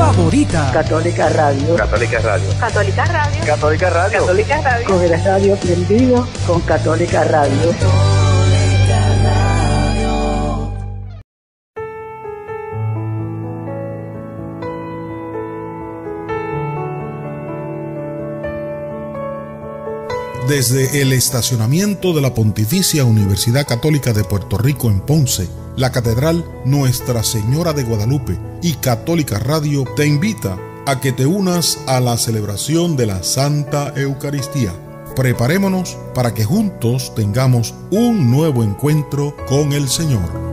favorita. Católica Radio. Católica Radio. Católica Radio. Católica Radio. Católica Radio. Con el radio prendido con Católica Radio. Desde el estacionamiento de la Pontificia Universidad Católica de Puerto Rico en Ponce, la Catedral Nuestra Señora de Guadalupe y Católica Radio te invita a que te unas a la celebración de la Santa Eucaristía. Preparémonos para que juntos tengamos un nuevo encuentro con el Señor.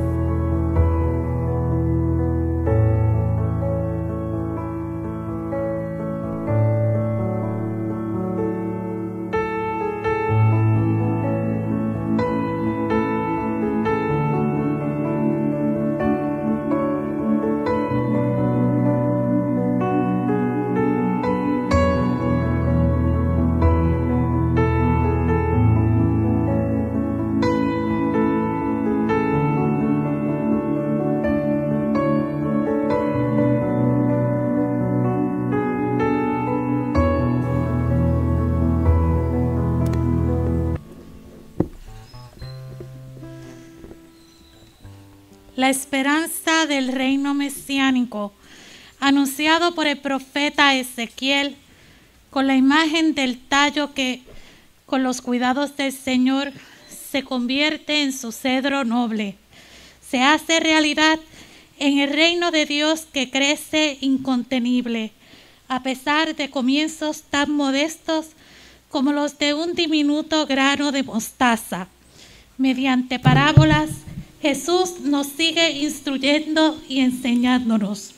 La esperanza del reino mesiánico, anunciado por el profeta Ezequiel, con la imagen del tallo que, con los cuidados del Señor, se convierte en su cedro noble. Se hace realidad en el reino de Dios que crece incontenible, a pesar de comienzos tan modestos como los de un diminuto grano de mostaza. Mediante parábolas, Jesús nos sigue instruyendo y enseñándonos.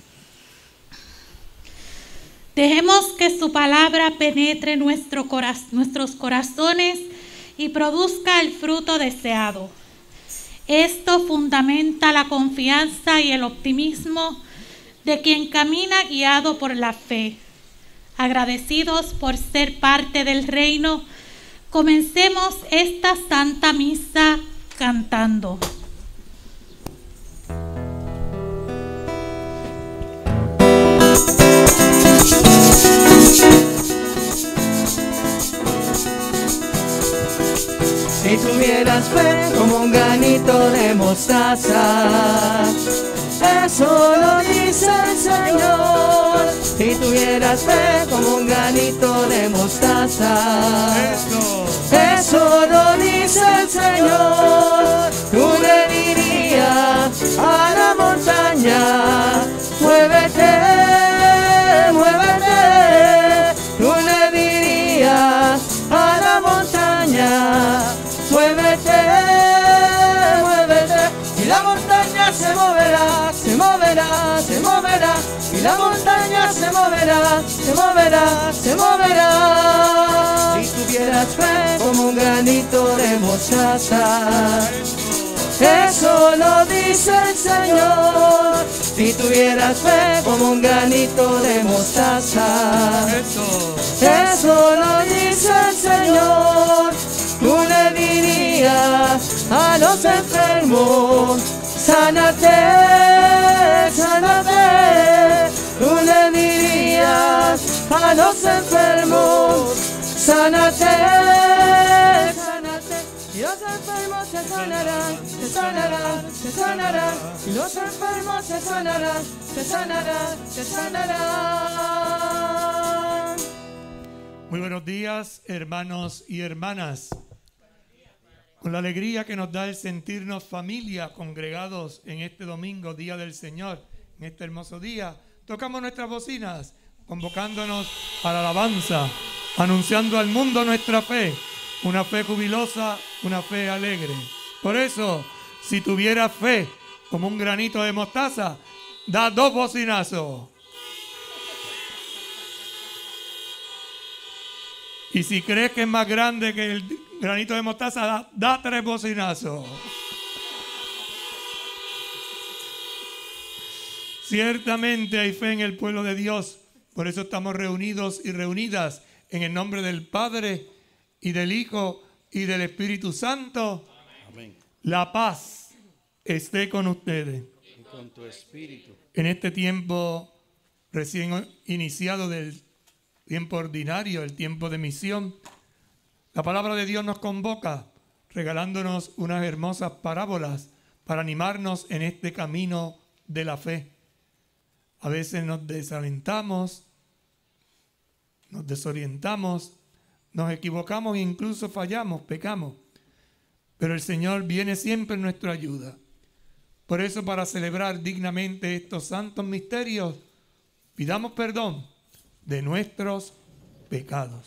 Dejemos que su palabra penetre nuestros corazones y produzca el fruto deseado. Esto fundamenta la confianza y el optimismo de quien camina guiado por la fe. Agradecidos por ser parte del reino, comencemos esta Santa Misa cantando. Si tuvieras fe como un granito de mostaza, eso lo dice el Señor. Si tuvieras fe como un granito de mostaza, eso lo dice el Señor. Tú le dirías a la montaña, muévete, muévete. Tú le dirías a la montaña, muévete, muévete, y la montaña se moverá, se moverá, se moverá, y la montaña se moverá, se moverá, se moverá. Si tuvieras fe como un granito de mostaza, eso lo dice el Señor. Si tuvieras fe como un granito de mostaza, eso lo dice el Señor. Tú le dirías a los enfermos, sánate, sánate. Tú le dirías a los enfermos, sánate, sánate. Y los enfermos se sanarán, se sanarán, se sanarán. Y los enfermos se sanarán, se sanarán, se sanarán. Muy buenos días, hermanos y hermanas. Con la alegría que nos da el sentirnos familia congregados en este domingo, Día del Señor, en este hermoso día, tocamos nuestras bocinas, convocándonos a la alabanza, anunciando al mundo nuestra fe, una fe jubilosa, una fe alegre. Por eso, si tuvieras fe como un granito de mostaza, da 2 bocinazos. Y si crees que es más grande que el granito de mostaza, da 3 bocinazos. Ciertamente hay fe en el pueblo de Dios. Por eso estamos reunidos y reunidas en el nombre del Padre y del Hijo y del Espíritu Santo. Amén. La paz esté con ustedes. Y con tu espíritu. En este tiempo recién iniciado del tiempo ordinario, el tiempo de misión, la palabra de Dios nos convoca regalándonos unas hermosas parábolas para animarnos en este camino de la fe. A veces nos desalentamos, nos desorientamos, nos equivocamos e incluso fallamos, pecamos. Pero el Señor viene siempre en nuestra ayuda. Por eso, para celebrar dignamente estos santos misterios, pidamos perdón de nuestros pecados.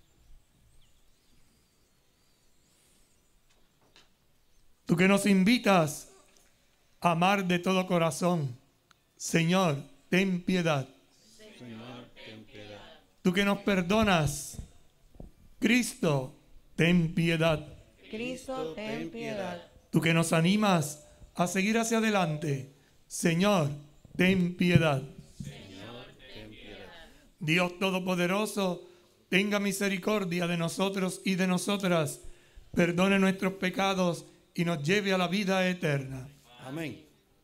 Tú que nos invitas a amar de todo corazón, Señor, ten piedad. Señor, ten piedad. Tú que nos perdonas, Cristo, ten piedad. Cristo, ten piedad. Tú que nos animas a seguir hacia adelante, Señor, ten piedad. Señor, ten piedad. Dios Todopoderoso, tenga misericordia de nosotros y de nosotras, perdone nuestros pecados y nos lleve a la vida eterna. Amén.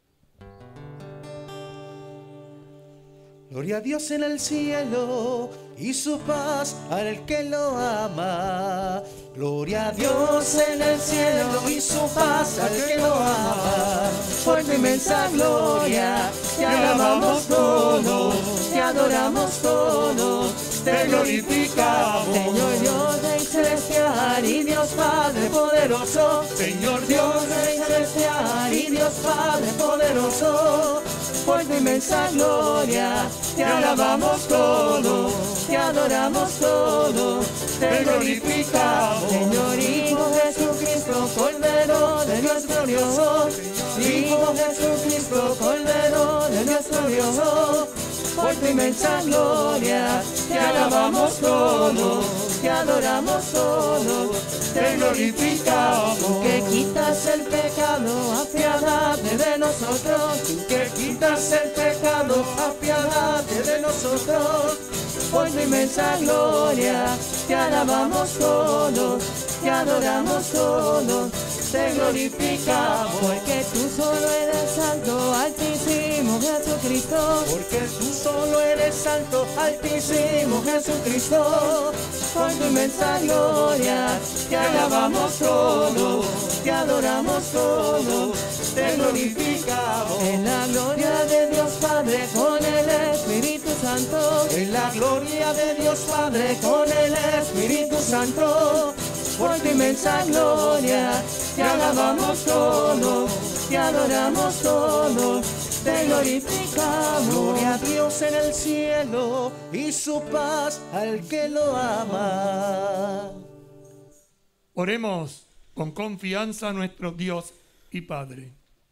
Gloria a Dios en el cielo y su paz al que lo ama. Gloria a Dios en el cielo y su paz al que lo ama. Por tu inmensa gloria te alabamos todos, te adoramos todos, te glorificamos. Señor Dios Rey celestial y Dios Padre poderoso. Señor Dios Rey celestial y Dios Padre poderoso. Por tu inmensa gloria te alabamos todos, te adoramos todos, te glorificamos. Señor Hijo Jesucristo, Cordero de Dios glorioso, Hijo Jesucristo, Cordero de Dios glorioso. Por tu inmensa gloria te alabamos todos, te adoramos todos, te glorificamos. Tú que quitas el pecado, apiádate de nosotros. Tú que quitas el pecado, apiádate de nosotros. Por tu inmensa gloria te alabamos todos, te adoramos todos, te glorificamos. Porque tú solo eres santo, altísimo Jesucristo. Porque tú solo eres santo, altísimo Jesucristo. Por tu inmensa gloria te alabamos todos, te adoramos todos, te glorificamos. En la gloria de Dios Padre con el Espíritu Santo. En la gloria de Dios Padre con el Espíritu Santo. Por tu inmensa gloria te alabamos todos, te adoramos todos, te glorificamos. Gloria a Dios en el cielo y su paz al que lo ama. Oremos con confianza a nuestro Dios y Padre.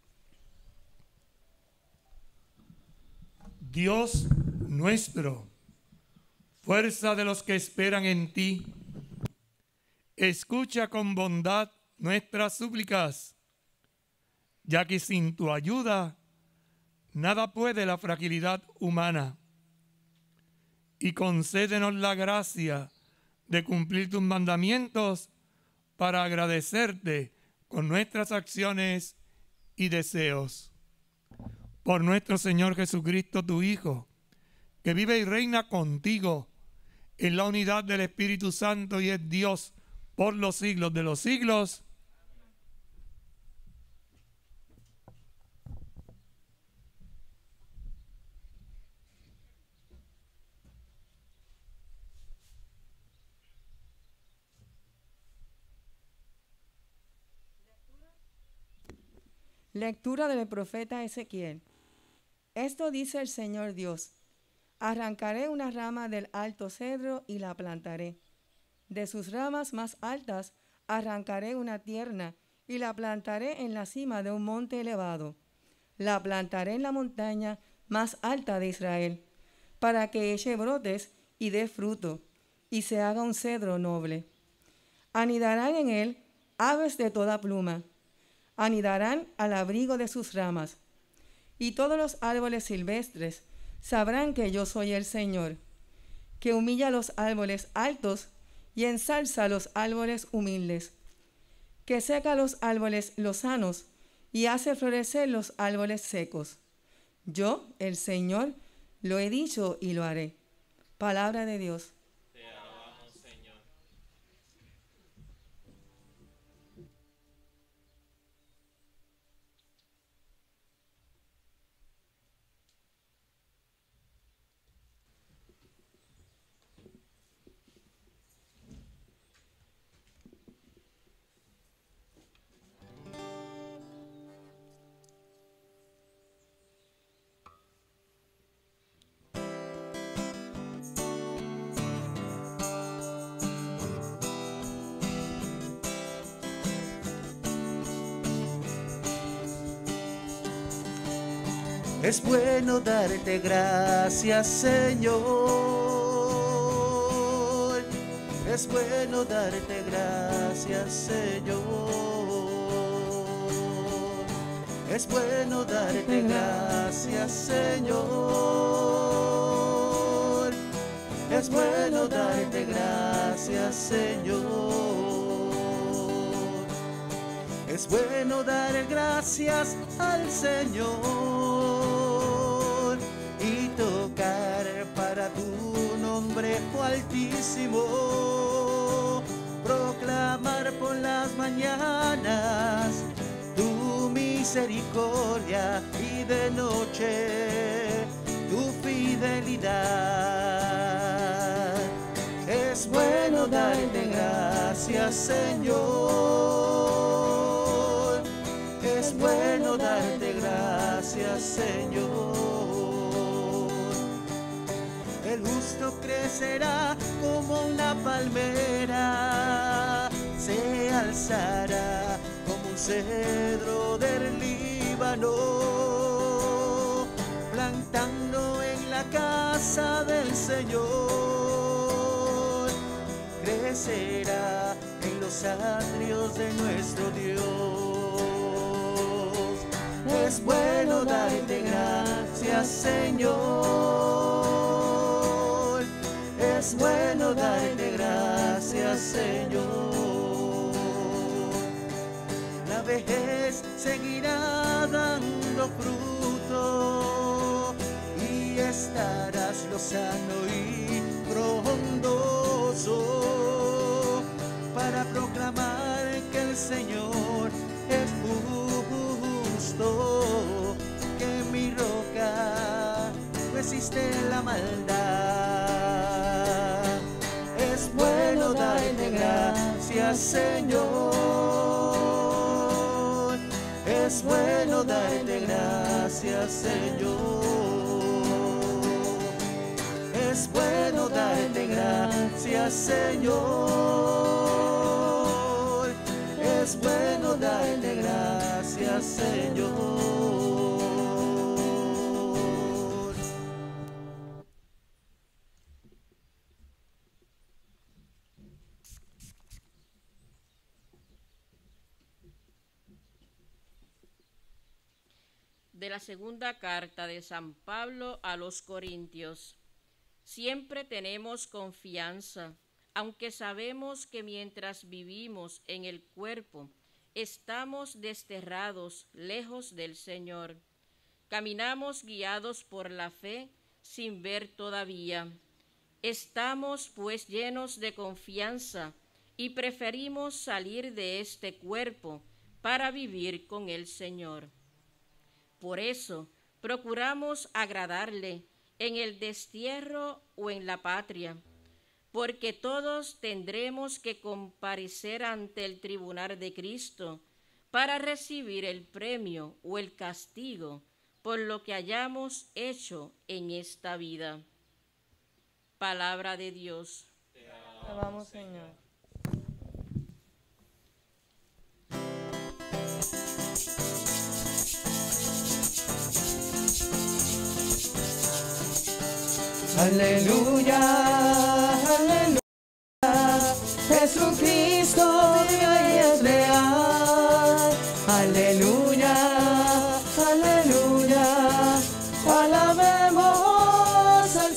Dios nuestro, fuerza de los que esperan en ti, escucha con bondad nuestras súplicas, ya que sin tu ayuda nada puede la fragilidad humana. Y concédenos la gracia de cumplir tus mandamientos para agradecerte con nuestras acciones y deseos. Por nuestro Señor Jesucristo, tu Hijo, que vive y reina contigo en la unidad del Espíritu Santo y es Dios por los siglos de los siglos. Lectura del profeta Ezequiel. Esto dice el Señor Dios: arrancaré una rama del alto cedro y la plantaré. De sus ramas más altas arrancaré una tierna y la plantaré en la cima de un monte elevado. La plantaré en la montaña más alta de Israel, para que eche brotes y dé fruto, y se haga un cedro noble. Anidarán en él aves de toda pluma, anidarán al abrigo de sus ramas, y todos los árboles silvestres sabrán que yo soy el Señor, que humilla los árboles altos y ensalza los árboles humildes, que seca los árboles lozanos y hace florecer los árboles secos. Yo, el Señor, Lo he dicho y lo haré. Palabra de Dios. Es bueno darte gracias, Señor. Es bueno darte gracias, Señor. Es bueno darte gracias, Señor. Es bueno darte gracias, Señor. Es bueno dar gracias al Señor y tocar para tu nombre, oh Altísimo. Proclamar por las mañanas tu misericordia y de noche tu fidelidad. Es bueno darte gracias, Señor. Es bueno darte gracias, Señor. El justo crecerá como una palmera, se alzará como un cedro del Líbano, plantando en la casa del Señor. Crecerá en los atrios de nuestro Dios. Es bueno darte gracias, Señor. Es bueno darte gracias, Señor. La vejez seguirá dando fruto y estarás lozano y frondoso para proclamar que el Señor es justo, que mi roca resiste la maldad. Es bueno darte gracias, Señor. Es bueno darte gracias, Señor. Es bueno darte gracias, Señor. Es bueno darte gracias, Señor. De la segunda carta de San Pablo a los Corintios. Siempre tenemos confianza, aunque sabemos que mientras vivimos en el cuerpo, estamos desterrados lejos del Señor. Caminamos guiados por la fe sin ver todavía. Estamos pues llenos de confianza y preferimos salir de este cuerpo para vivir con el Señor. Por eso procuramos agradarle en el destierro o en la patria, porque todos tendremos que comparecer ante el tribunal de Cristo para recibir el premio o el castigo por lo que hayamos hecho en esta vida. Palabra de Dios. Te alabamos, Señor. Aleluya, aleluya, Jesucristo es real. Aleluya, aleluya, alabemos al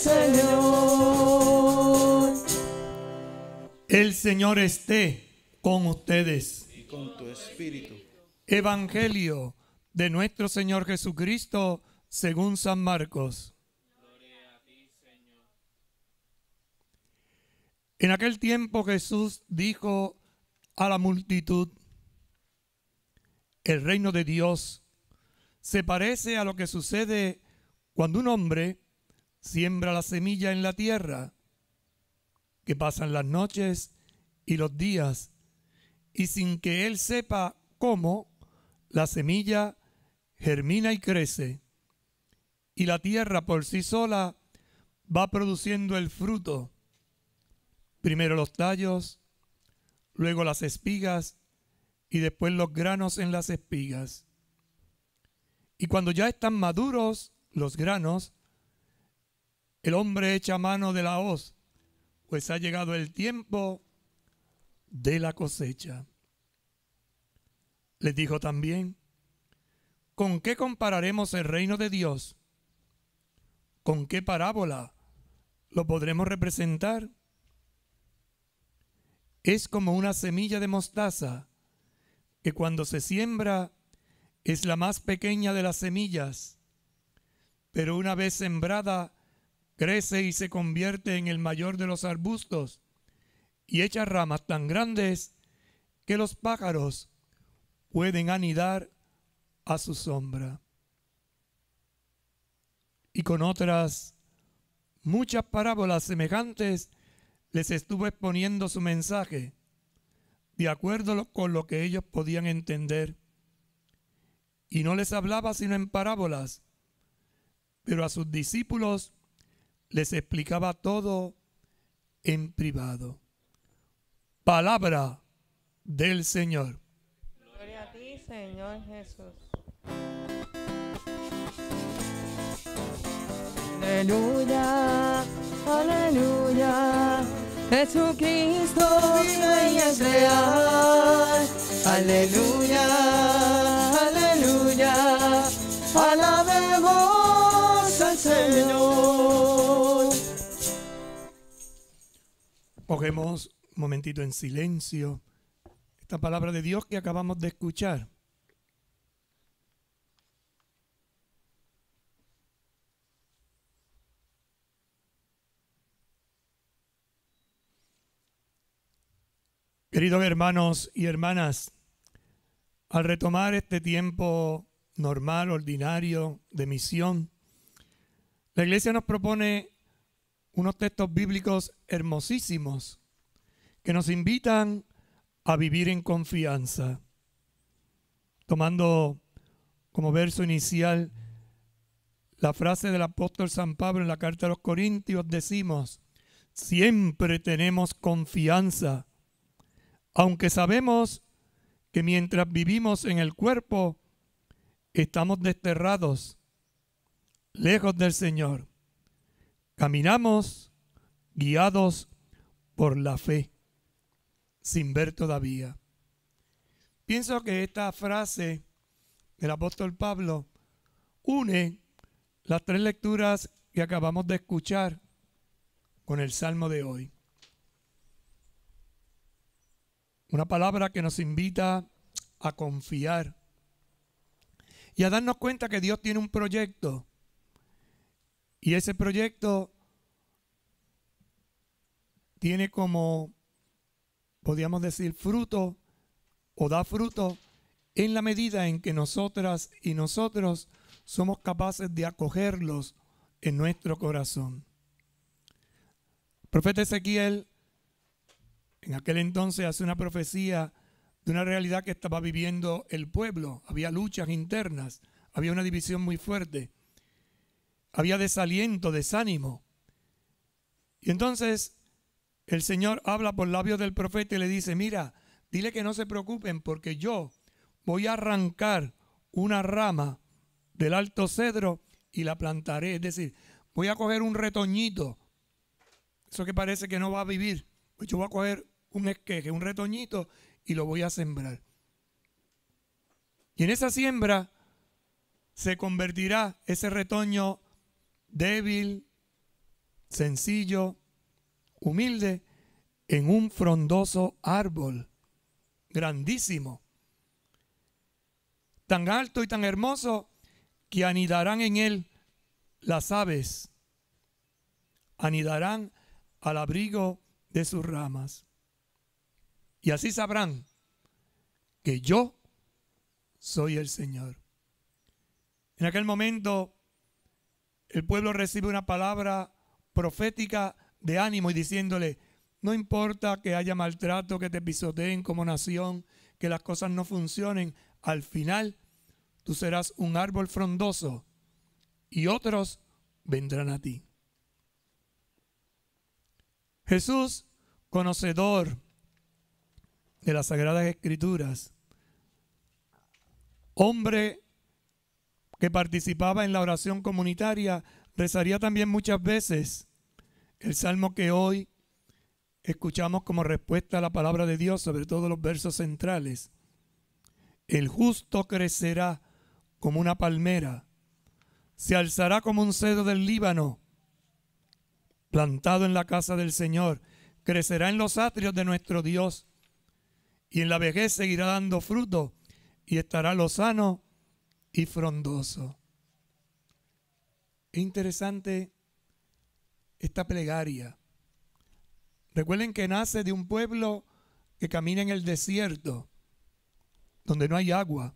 Señor. El Señor esté con ustedes. Y con tu espíritu. Evangelio de nuestro Señor Jesucristo según San Marcos. En aquel tiempo Jesús dijo a la multitud: el reino de Dios se parece a lo que sucede cuando un hombre siembra la semilla en la tierra, que pasan las noches y los días, y sin que él sepa cómo, la semilla germina y crece, y la tierra por sí sola va produciendo el fruto. Primero los tallos, luego las espigas y después los granos en las espigas. Y cuando ya están maduros los granos, el hombre echa mano de la hoz, pues ha llegado el tiempo de la cosecha. Les dijo también: ¿con qué compararemos el reino de Dios? ¿Con qué parábola lo podremos representar? Es como una semilla de mostaza, que cuando se siembra es la más pequeña de las semillas, pero una vez sembrada crece y se convierte en el mayor de los arbustos y echa ramas tan grandes que los pájaros pueden anidar a su sombra. Y con otras muchas parábolas semejantes les estuvo exponiendo su mensaje, de acuerdo con lo que ellos podían entender. Y no les hablaba sino en parábolas, pero a sus discípulos les explicaba todo en privado. Palabra del Señor. Gloria a ti, Señor Jesús. Aleluya, aleluya, Jesucristo vive y es real. Aleluya, aleluya, alabemos al Señor. Cogemos un momentito en silencio esta palabra de Dios que acabamos de escuchar. Queridos hermanos y hermanas, al retomar este tiempo normal, ordinario, de misión, la Iglesia nos propone unos textos bíblicos hermosísimos que nos invitan a vivir en confianza. Tomando como verso inicial la frase del apóstol San Pablo en la carta a los Corintios, decimos: siempre tenemos confianza, aunque sabemos que mientras vivimos en el cuerpo, estamos desterrados, lejos del Señor. Caminamos guiados por la fe, sin ver todavía. Pienso que esta frase del apóstol Pablo une las tres lecturas que acabamos de escuchar con el Salmo de hoy. Una palabra que nos invita a confiar y a darnos cuenta que Dios tiene un proyecto, y ese proyecto tiene como, podríamos decir, fruto, o da fruto en la medida en que nosotras y nosotros somos capaces de acogerlos en nuestro corazón. El profeta Ezequiel en aquel entonces hace una profecía de una realidad que estaba viviendo el pueblo. Había luchas internas, había una división muy fuerte, había desaliento, desánimo. Y entonces el Señor habla por labios del profeta y le dice: mira, dile que no se preocupen, porque yo voy a arrancar una rama del alto cedro y la plantaré. Es decir, voy a coger un retoñito, eso que parece que no va a vivir, pues yo voy a coger un esqueje, un retoñito, y lo voy a sembrar. Y en esa siembra se convertirá ese retoño débil, sencillo, humilde, en un frondoso árbol grandísimo, tan alto y tan hermoso que anidarán en él las aves, anidarán al abrigo de sus ramas. Y así sabrán que yo soy el Señor. En aquel momento el pueblo recibe una palabra profética de ánimo y diciéndole: no importa que haya maltrato, que te pisoteen como nación, que las cosas no funcionen, al final tú serás un árbol frondoso y otros vendrán a ti. Jesús, conocedor de las Sagradas Escrituras, hombre que participaba en la oración comunitaria, rezaría también muchas veces el salmo que hoy escuchamos como respuesta a la palabra de Dios, sobre todo los versos centrales. El justo crecerá como una palmera, se alzará como un cedro del Líbano, plantado en la casa del Señor, crecerá en los atrios de nuestro Dios, y en la vejez seguirá dando fruto, y estará lozano y frondoso. Es interesante esta plegaria. Recuerden que nace de un pueblo que camina en el desierto, donde no hay agua.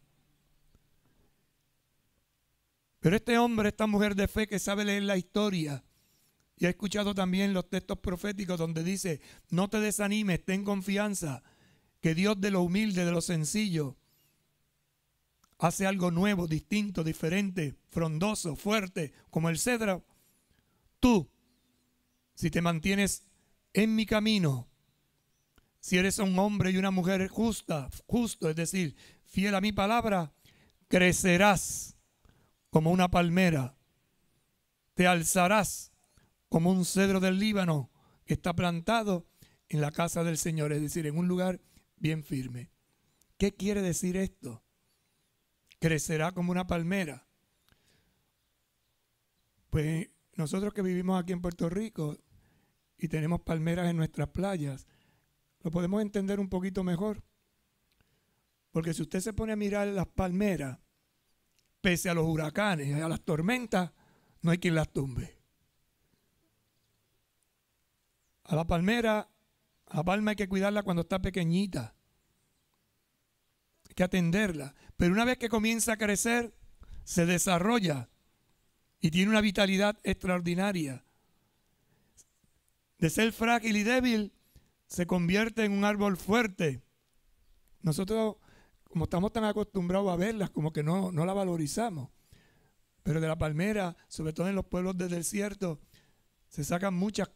Pero este hombre, esta mujer de fe que sabe leer la historia y ha escuchado también los textos proféticos donde dice: no te desanimes, ten confianza, que Dios de lo humilde, de lo sencillo, hace algo nuevo, distinto, diferente, frondoso, fuerte, como el cedro. Tú, si te mantienes en mi camino, si eres un hombre y una mujer justo, es decir, fiel a mi palabra, crecerás como una palmera, te alzarás como un cedro del Líbano que está plantado en la casa del Señor, es decir, en un lugar bien firme. ¿Qué quiere decir esto? Crecerá como una palmera. Pues nosotros que vivimos aquí en Puerto Rico y tenemos palmeras en nuestras playas, lo podemos entender un poquito mejor. Porque si usted se pone a mirar las palmeras, pese a los huracanes y a las tormentas, no hay quien las tumbe. A la palma hay que cuidarla cuando está pequeñita. Hay que atenderla. Pero una vez que comienza a crecer, se desarrolla y tiene una vitalidad extraordinaria. De ser frágil y débil, se convierte en un árbol fuerte. Nosotros, como estamos tan acostumbrados a verlas, como que no la valorizamos. Pero de la palmera, sobre todo en los pueblos del desierto, se sacan muchas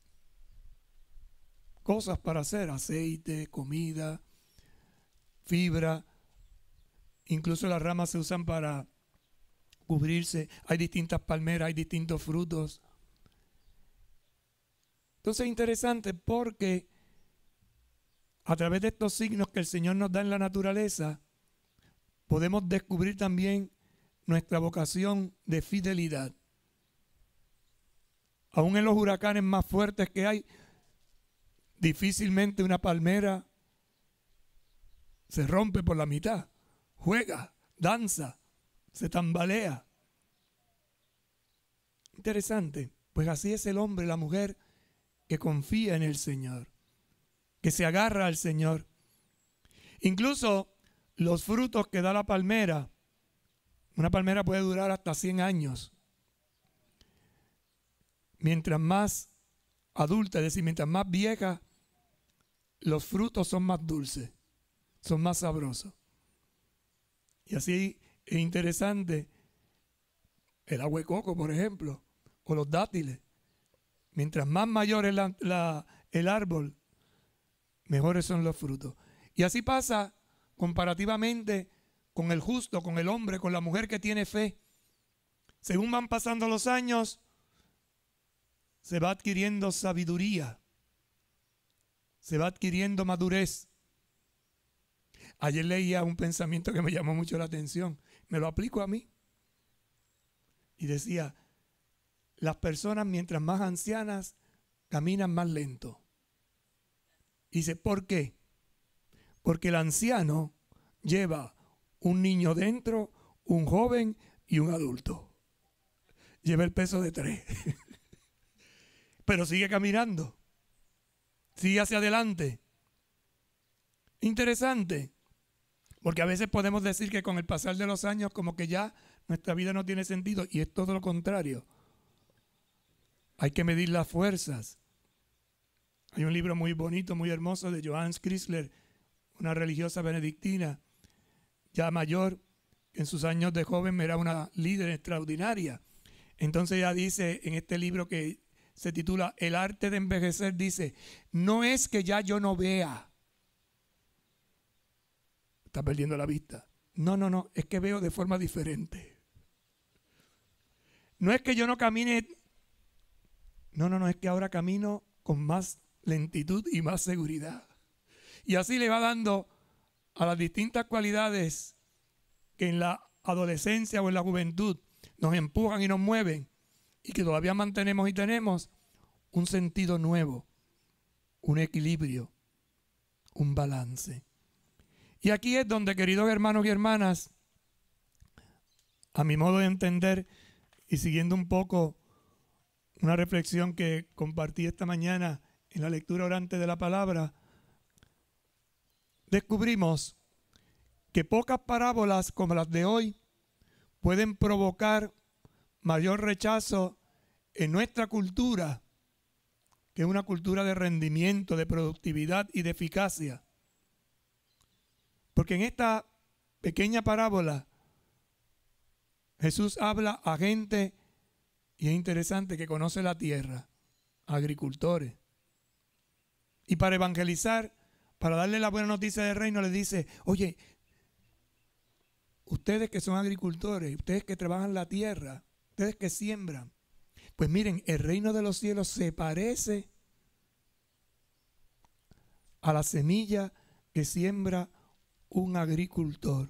cosas para hacer: aceite, comida, fibra. Incluso las ramas se usan para cubrirse. Hay distintas palmeras, hay distintos frutos. Entonces es interesante porque a través de estos signos que el Señor nos da en la naturaleza, podemos descubrir también nuestra vocación de fidelidad. Aún en los huracanes más fuertes que hay, difícilmente una palmera se rompe por la mitad. Juega, danza, se tambalea. Interesante. Pues así es el hombre, la mujer que confía en el Señor, que se agarra al Señor. Incluso los frutos que da la palmera, una palmera puede durar hasta 100 años. Mientras más adulta, es decir, mientras más vieja, los frutos son más dulces, son más sabrosos. Y así es interesante el agua de coco, por ejemplo, o los dátiles. Mientras más mayor es el árbol, mejores son los frutos. Y así pasa comparativamente con el justo, con el hombre, con la mujer que tiene fe. Según van pasando los años, se va adquiriendo sabiduría, se va adquiriendo madurez. Ayer leía un pensamiento que me llamó mucho la atención, me lo aplico a mí. Y decía: las personas mientras más ancianas caminan más lento. Y dice: ¿por qué? Porque el anciano lleva un niño dentro, un joven y un adulto. Lleva el peso de 3. Pero sigue caminando. Sigue hacia adelante. Interesante, porque a veces podemos decir que con el pasar de los años como que ya nuestra vida no tiene sentido, y es todo lo contrario. Hay que medir las fuerzas. Hay un libro muy bonito, muy hermoso de Johannes Chrysler, una religiosa benedictina ya mayor, que en sus años de joven era una líder extraordinaria. Entonces ella dice en este libro que se titula El arte de envejecer, dice, no es que ya yo no vea, está perdiendo la vista. No, es que veo de forma diferente. No es que yo no camine, no, es que ahora camino con más lentitud y más seguridad. Y así le va dando a las distintas cualidades que en la adolescencia o en la juventud nos empujan y nos mueven y que todavía mantenemos y tenemos un sentido nuevo, un equilibrio, un balance. Y aquí es donde, queridos hermanos y hermanas, a mi modo de entender y siguiendo un poco una reflexión que compartí esta mañana en la lectura orante de la palabra, descubrimos que pocas parábolas como las de hoy pueden provocar mayor rechazo en nuestra cultura, que es una cultura de rendimiento, de productividad y de eficacia. Porque en esta pequeña parábola Jesús habla a gente, y es interesante, que conoce la tierra, agricultores. Y para evangelizar, para darle la buena noticia del reino, les dice, oye, ustedes que son agricultores, ustedes que trabajan la tierra, ustedes que siembran, pues miren, el reino de los cielos se parece a la semilla que siembra un agricultor.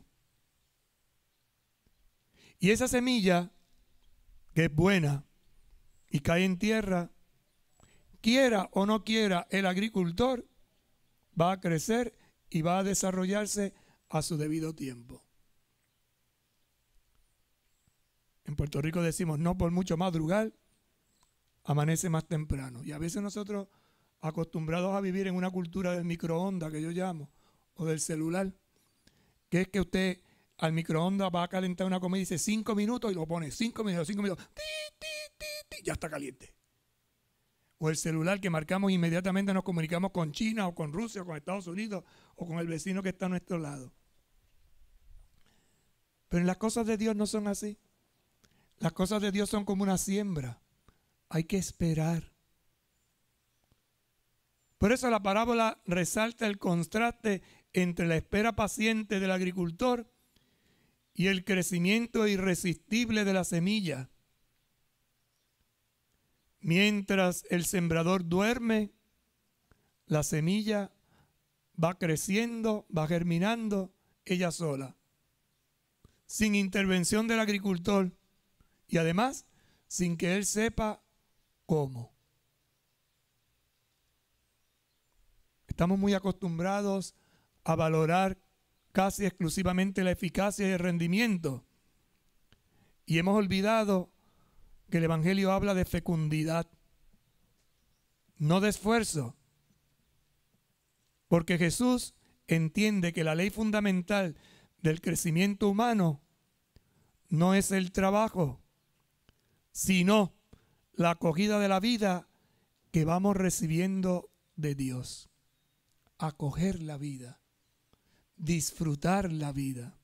Y esa semilla, que es buena y cae en tierra, quiera o no quiera el agricultor, va a crecer y va a desarrollarse a su debido tiempo. En Puerto Rico decimos, no por mucho madrugar, amanece más temprano. Y a veces nosotros, acostumbrados a vivir en una cultura del microondas, que yo llamo, o del celular, que es que usted al microondas va a calentar una comida y dice 5 minutos y lo pone 5 minutos, ya está caliente. O el celular que marcamos inmediatamente, nos comunicamos con China o con Rusia o con Estados Unidos o con el vecino que está a nuestro lado. Pero en las cosas de Dios no son así. Las cosas de Dios son como una siembra. Hay que esperar. Por eso la parábola resalta el contraste entre la espera paciente del agricultor y el crecimiento irresistible de la semilla. Mientras el sembrador duerme, la semilla va creciendo, va germinando ella sola, sin intervención del agricultor y además sin que él sepa cómo. Estamos muy acostumbrados a valorar casi exclusivamente la eficacia y el rendimiento, y hemos olvidado que el Evangelio habla de fecundidad, no de esfuerzo, porque Jesús entiende que la ley fundamental del crecimiento humano no es el trabajo, sino la acogida de la vida que vamos recibiendo de Dios. Acoger la vida, disfrutar la vida.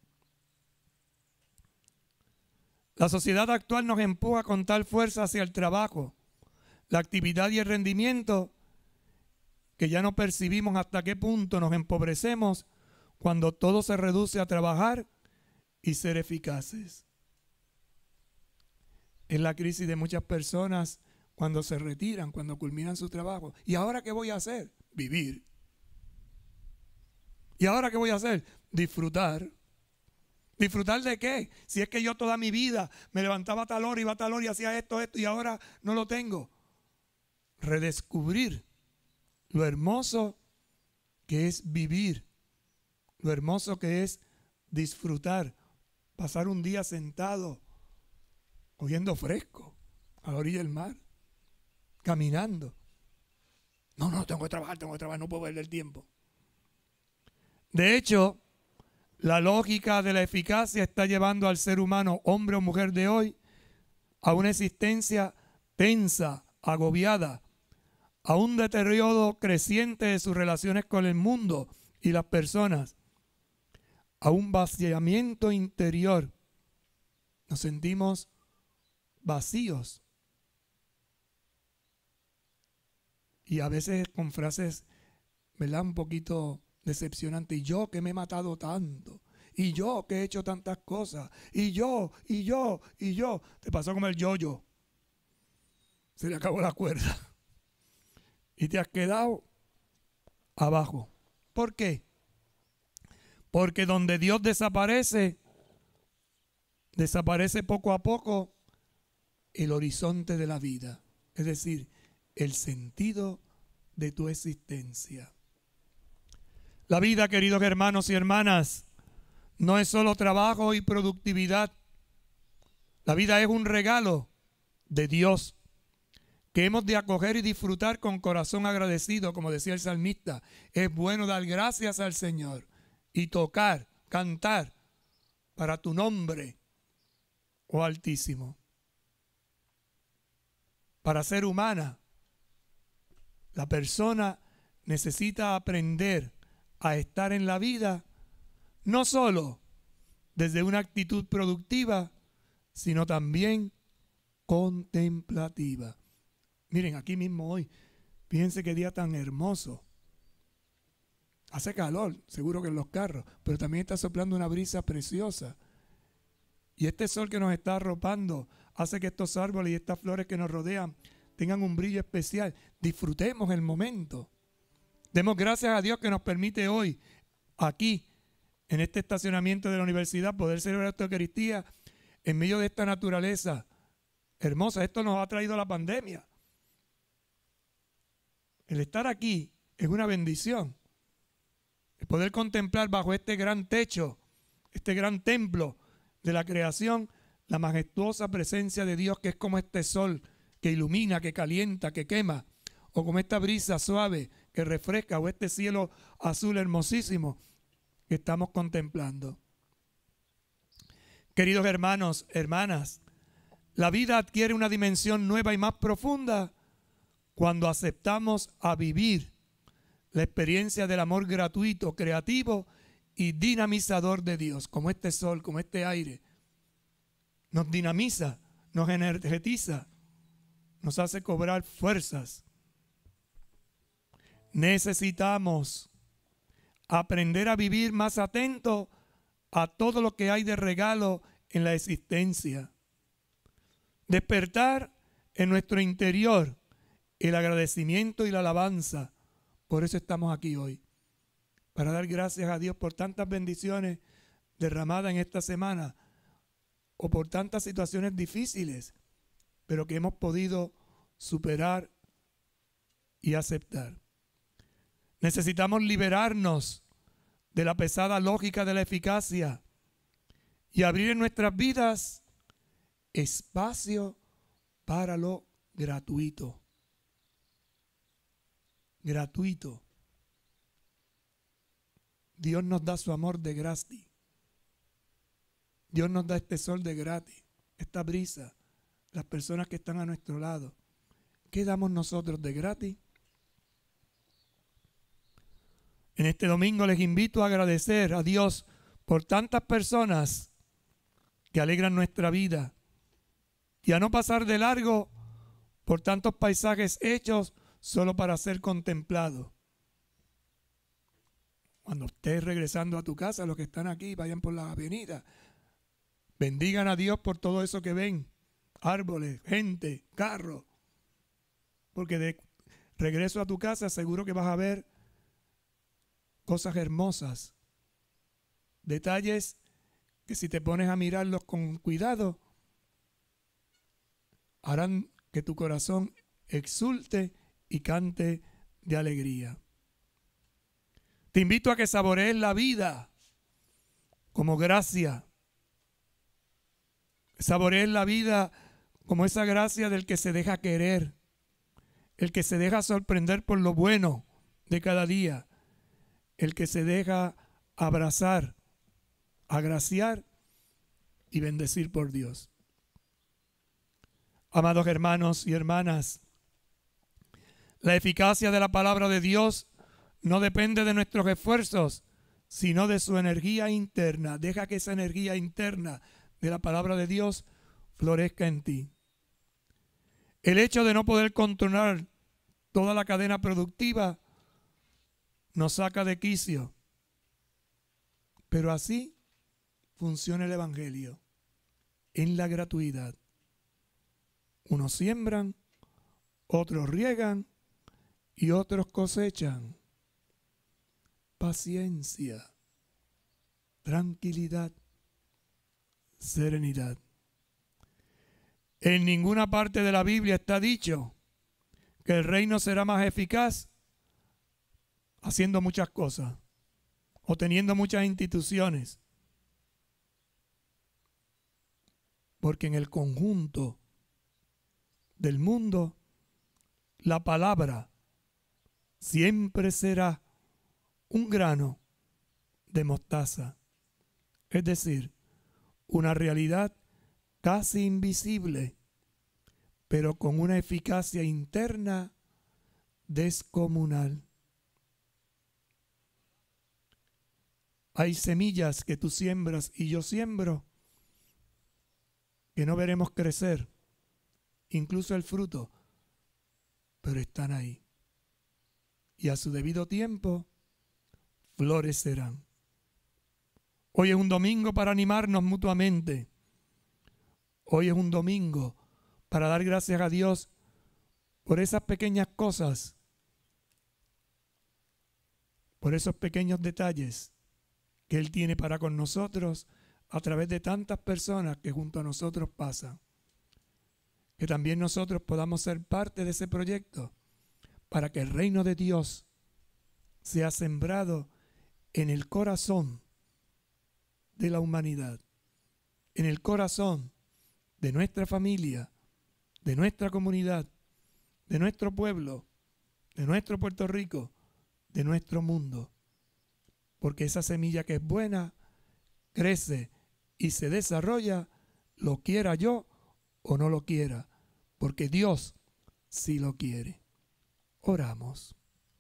La sociedad actual nos empuja con tal fuerza hacia el trabajo, la actividad y el rendimiento, que ya no percibimos hasta qué punto nos empobrecemos cuando todo se reduce a trabajar y ser eficaces. Es la crisis de muchas personas cuando se retiran, cuando culminan su trabajo. ¿Y ahora qué voy a hacer? Vivir. ¿Y ahora qué voy a hacer? Disfrutar. ¿Disfrutar de qué? Si es que yo toda mi vida me levantaba a tal hora, iba a tal hora y hacía esto y ahora no lo tengo. Redescubrir lo hermoso que es vivir, lo hermoso que es disfrutar, pasar un día sentado, cogiendo fresco a la orilla del mar, caminando. No, tengo que trabajar, no puedo perder tiempo. De hecho, la lógica de la eficacia está llevando al ser humano, hombre o mujer de hoy, a una existencia tensa, agobiada, a un deterioro creciente de sus relaciones con el mundo y las personas, a un vaciamiento interior. Nos sentimos vacíos. Y a veces con frases, ¿verdad?, un poquito decepcionantes. Y yo que me he matado tanto. Y yo que he hecho tantas cosas. Y yo. Te pasó como el yo-yo. Se le acabó la cuerda. Y te has quedado abajo. ¿Por qué? Porque donde Dios desaparece poco a poco el horizonte de la vida. Es decir, el sentido de tu existencia. La vida, queridos hermanos y hermanas, no es solo trabajo y productividad. La vida es un regalo de Dios que hemos de acoger y disfrutar con corazón agradecido, como decía el salmista. Es bueno dar gracias al Señor y tocar, cantar para tu nombre, oh Altísimo. Para ser humana, la persona necesita aprender a estar en la vida no solo desde una actitud productiva, sino también contemplativa. Miren, aquí mismo hoy, fíjense qué día tan hermoso. Hace calor, seguro que en los carros, pero también está soplando una brisa preciosa. Y este sol que nos está arropando hace que estos árboles y estas flores que nos rodean tengan un brillo especial. Disfrutemos el momento. Demos gracias a Dios que nos permite hoy, aquí, en este estacionamiento de la universidad, poder celebrar esta Eucaristía en medio de esta naturaleza hermosa. Esto nos ha traído la pandemia. El estar aquí es una bendición. El poder contemplar bajo este gran techo, este gran templo de la creación, la majestuosa presencia de Dios, que es como este sol que ilumina, que calienta, que quema, o como esta brisa suave que refresca, o este cielo azul hermosísimo que estamos contemplando. Queridos hermanos, hermanas, la vida adquiere una dimensión nueva y más profunda cuando aceptamos a vivir la experiencia del amor gratuito, creativo y dinamizador de Dios, como este sol, como este aire. Nos dinamiza, nos energetiza, nos hace cobrar fuerzas. Necesitamos aprender a vivir más atento a todo lo que hay de regalo en la existencia. Despertar en nuestro interior el agradecimiento y la alabanza. Por eso estamos aquí hoy, para dar gracias a Dios por tantas bendiciones derramadas en esta semana o por tantas situaciones difíciles, pero que hemos podido superar y aceptar. Necesitamos liberarnos de la pesada lógica de la eficacia y abrir en nuestras vidas espacio para lo gratuito. Gratuito. Dios nos da su amor de gratis. Dios nos da este sol de gratis, esta brisa, las personas que están a nuestro lado. ¿Qué damos nosotros de gratis? En este domingo les invito a agradecer a Dios por tantas personas que alegran nuestra vida y a no pasar de largo por tantos paisajes hechos solo para ser contemplados. Cuando estés regresando a tu casa, los que están aquí, vayan por la avenida, bendigan a Dios por todo eso que ven, árboles, gente, carros, porque de regreso a tu casa seguro que vas a ver cosas hermosas, detalles que si te pones a mirarlos con cuidado, harán que tu corazón exulte y cante de alegría. Te invito a que saborees la vida como gracia. Saborees la vida como esa gracia del que se deja querer. el que se deja sorprender por lo bueno de cada día, el que se deja abrazar, agraciar y bendecir por Dios. Amados hermanos y hermanas, la eficacia de la palabra de Dios no depende de nuestros esfuerzos, sino de su energía interna. Deja que esa energía interna de la palabra de Dios florezca en ti. El hecho de no poder controlar toda la cadena productiva nos saca de quicio, pero así funciona el Evangelio, en la gratuidad. Unos siembran, otros riegan y otros cosechan. Paciencia, tranquilidad, serenidad. En ninguna parte de la Biblia está dicho que el reino será más eficaz haciendo muchas cosas o teniendo muchas instituciones. Porque en el conjunto del mundo, la palabra siempre será un grano de mostaza, es decir, una realidad casi invisible, pero con una eficacia interna descomunal. Hay semillas que tú siembras y yo siembro que no veremos crecer, incluso el fruto, pero están ahí. Y a su debido tiempo florecerán. Hoy es un domingo para animarnos mutuamente. Hoy es un domingo para dar gracias a Dios por esas pequeñas cosas, por esos pequeños detalles que Él tiene para con nosotros a través de tantas personas que junto a nosotros pasan. Que también nosotros podamos ser parte de ese proyecto para que el reino de Dios sea sembrado en el corazón de la humanidad, en el corazón de nuestra familia, de nuestra comunidad, de nuestro pueblo, de nuestro Puerto Rico, de nuestro mundo. Porque esa semilla que es buena, crece y se desarrolla, lo quiera yo o no lo quiera, porque Dios sí lo quiere. Oramos.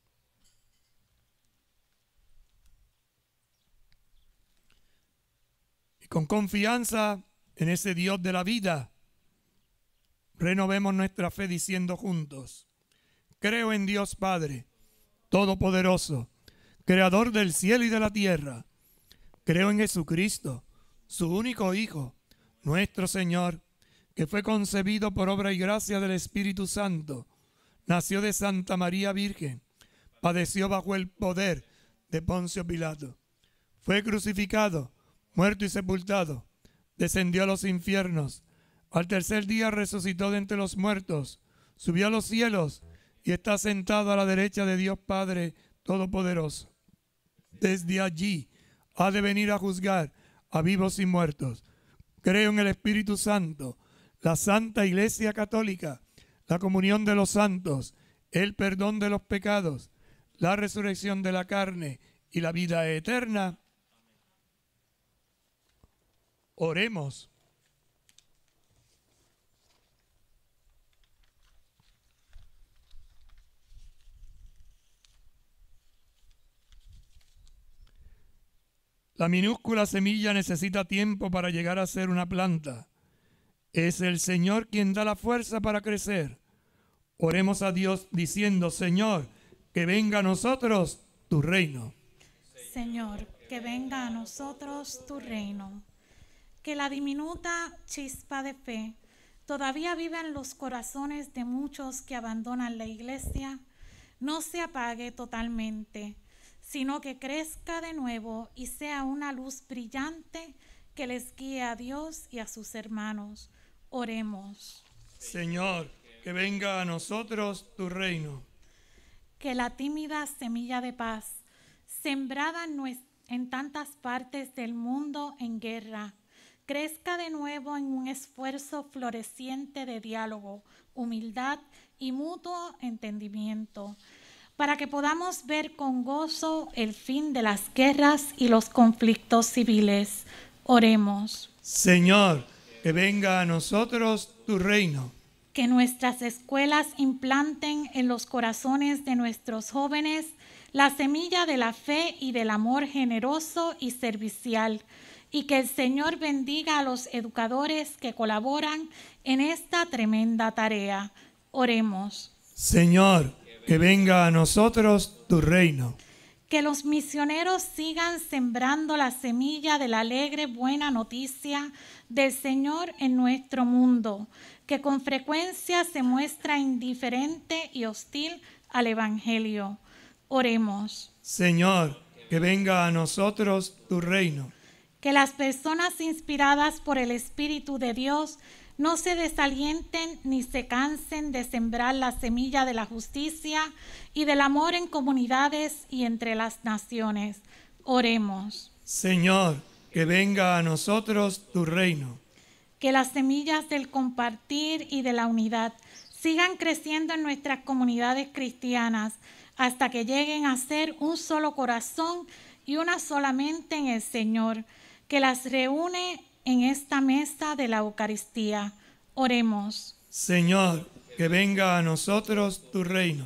Y con confianza en ese Dios de la vida, renovemos nuestra fe diciendo juntos: creo en Dios Padre Todopoderoso, Creador del cielo y de la tierra. Creo en Jesucristo, su único Hijo, nuestro Señor, que fue concebido por obra y gracia del Espíritu Santo, nació de Santa María Virgen, padeció bajo el poder de Poncio Pilato, fue crucificado, muerto y sepultado, descendió a los infiernos, al tercer día resucitó de entre los muertos, subió a los cielos y está sentado a la derecha de Dios Padre Todopoderoso. Desde allí ha de venir a juzgar a vivos y muertos. Creo en el Espíritu Santo, la Santa Iglesia Católica, la comunión de los santos, el perdón de los pecados, la resurrección de la carne y la vida eterna. Oremos. La minúscula semilla necesita tiempo para llegar a ser una planta. Es el Señor quien da la fuerza para crecer. Oremos a Dios diciendo: Señor, que venga a nosotros tu reino. Señor, que venga a nosotros tu reino. Que la diminuta chispa de fe todavía viva en los corazones de muchos que abandonan la iglesia, no se apague totalmente, sino que crezca de nuevo y sea una luz brillante que les guíe a Dios y a sus hermanos. Oremos. Señor, que venga a nosotros tu reino. Que la tímida semilla de paz, sembrada en tantas partes del mundo en guerra, crezca de nuevo en un esfuerzo floreciente de diálogo, humildad y mutuo entendimiento, para que podamos ver con gozo el fin de las guerras y los conflictos civiles. Oremos. Señor, que venga a nosotros tu reino. Que nuestras escuelas implanten en los corazones de nuestros jóvenes la semilla de la fe y del amor generoso y servicial, y que el Señor bendiga a los educadores que colaboran en esta tremenda tarea. Oremos. Señor, que venga a nosotros tu reino. Que los misioneros sigan sembrando la semilla de la alegre buena noticia del Señor en nuestro mundo, que con frecuencia se muestra indiferente y hostil al Evangelio. Oremos. Señor, que venga a nosotros tu reino. Que las personas inspiradas por el Espíritu de Dios no se desalienten ni se cansen de sembrar la semilla de la justicia y del amor en comunidades y entre las naciones. Oremos. Señor, que venga a nosotros tu reino. Que las semillas del compartir y de la unidad sigan creciendo en nuestras comunidades cristianas hasta que lleguen a ser un solo corazón y una sola mente en el Señor, que las reúne en esta mesa de la Eucaristía. Oremos. Señor, que venga a nosotros tu reino.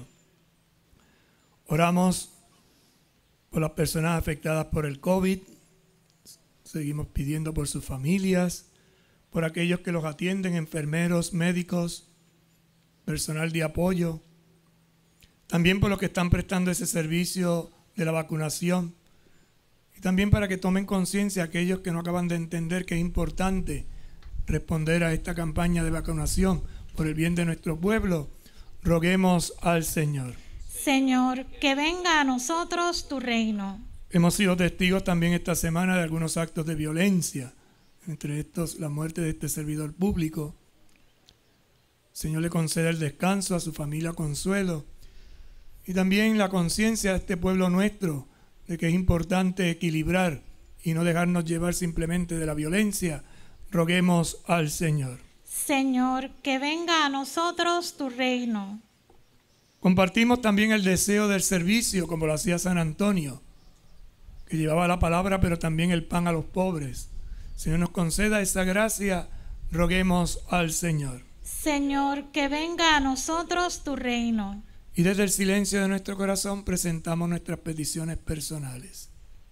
Oramos por las personas afectadas por el COVID. Seguimos pidiendo por sus familias, por aquellos que los atienden, enfermeros, médicos, personal de apoyo. También por los que están prestando ese servicio de la vacunación. Y también para que tomen conciencia aquellos que no acaban de entender que es importante responder a esta campaña de vacunación por el bien de nuestro pueblo. Roguemos al Señor. Señor, que venga a nosotros tu reino. Hemos sido testigos también esta semana de algunos actos de violencia, entre estos la muerte de este servidor público. El Señor le conceda el descanso, a su familia consuelo, y también la conciencia de este pueblo nuestro de que es importante equilibrar y no dejarnos llevar simplemente de la violencia. Roguemos al Señor. Señor, que venga a nosotros tu reino. Compartimos también el deseo del servicio, como lo hacía San Antonio, que llevaba la palabra, pero también el pan a los pobres. Señor, nos conceda esa gracia, roguemos al Señor. Señor, que venga a nosotros tu reino. Y desde el silencio de nuestro corazón presentamos nuestras peticiones personales.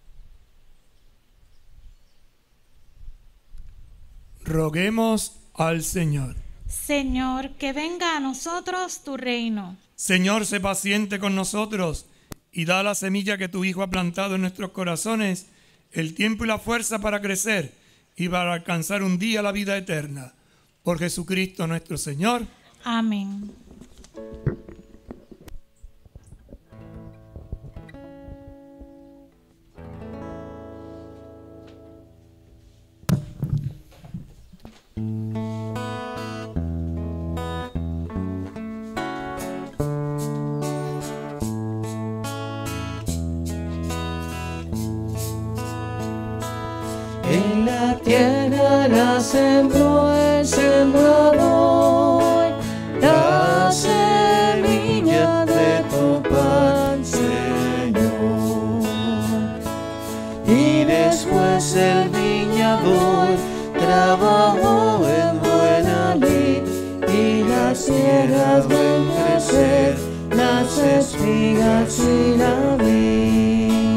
Roguemos al Señor. Señor, que venga a nosotros tu reino. Señor, sé paciente con nosotros y da la semilla que tu Hijo ha plantado en nuestros corazones, el tiempo y la fuerza para crecer y para alcanzar un día la vida eterna. Por Jesucristo nuestro Señor. Amén. En la tierra la sembró el sembrador, la semilla de tu pan, Señor. Y después el viñador trabajó en buena lid, y las tierras ven crecer las espigas y la vid.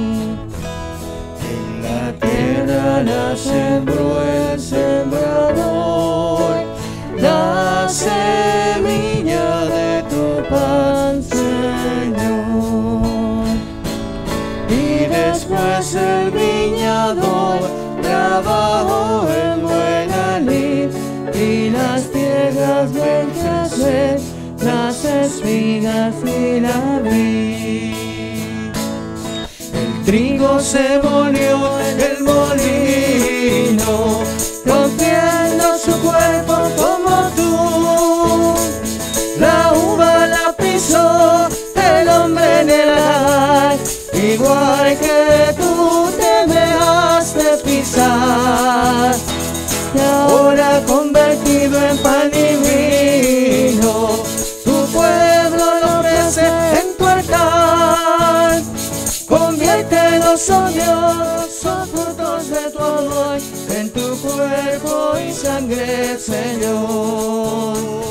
La tierra la sembró el sembrador, la semilla de tu pan, Señor. Y después el viñador trabajó en buena lid, y las tierras ven crecer las espigas y la vid. Trigo se molió en el molino, rompiendo su cuerpo como tú. La uva la pisó el hombre en el lagar, igual que tú te dejaste pisar. convertirlo en pan y vino. Tu pueblo lo ofrece en tu altar. Conviértenos, oh Dios, son frutos de tu amor, en tu cuerpo y sangre, Señor.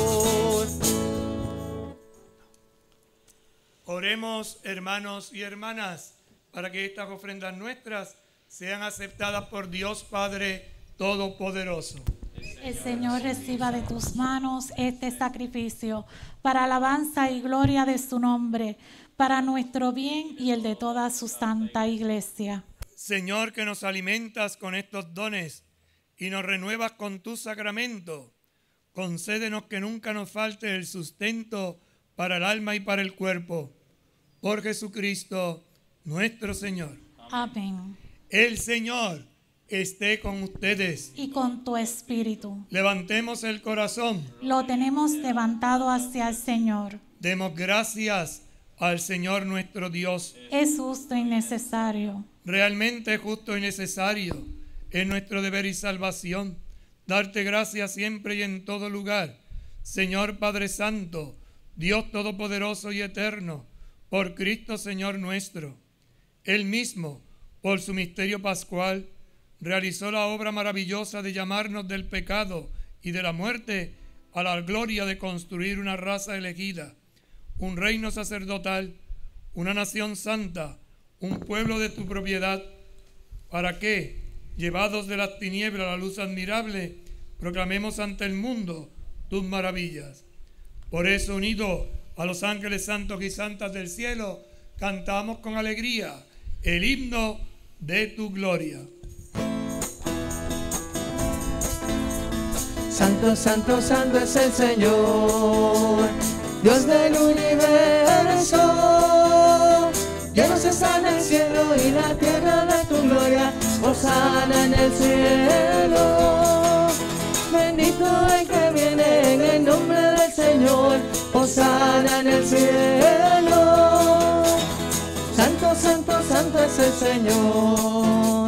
Oremos, hermanos y hermanas, para que estas ofrendas nuestras sean aceptadas por Dios Padre Todopoderoso. El Señor reciba de tus manos este sacrificio para alabanza y gloria de su nombre, para nuestro bien y el de toda su santa iglesia. Señor, que nos alimentas con estos dones y nos renuevas con tu sacramento, concédenos que nunca nos falte el sustento para el alma y para el cuerpo. Por Jesucristo, nuestro Señor. Amén. El Señor esté con ustedes. Y con tu espíritu. Levantemos el corazón. Lo tenemos levantado hacia el Señor. Demos gracias al Señor nuestro Dios. Es justo y necesario. Realmente justo y necesario. Es nuestro deber y salvación darte gracias siempre y en todo lugar. Señor Padre Santo, Dios Todopoderoso y Eterno, por Cristo Señor nuestro. Él mismo, por su misterio pascual, realizó la obra maravillosa de llamarnos del pecado y de la muerte a la gloria de construir una raza elegida, un reino sacerdotal, una nación santa, un pueblo de tu propiedad, para que, llevados de las tinieblas a la luz admirable, proclamemos ante el mundo tus maravillas. Por eso, unidos a los ángeles santos y santas del cielo, cantamos con alegría el himno de tu gloria. Santo, santo, santo es el Señor, Dios del universo. Llenos están el cielo y la tierra de tu gloria. Hosana en el cielo. Bendito el que viene en el nombre del Señor. Hosana en el cielo. Santo, santo, santo es el Señor.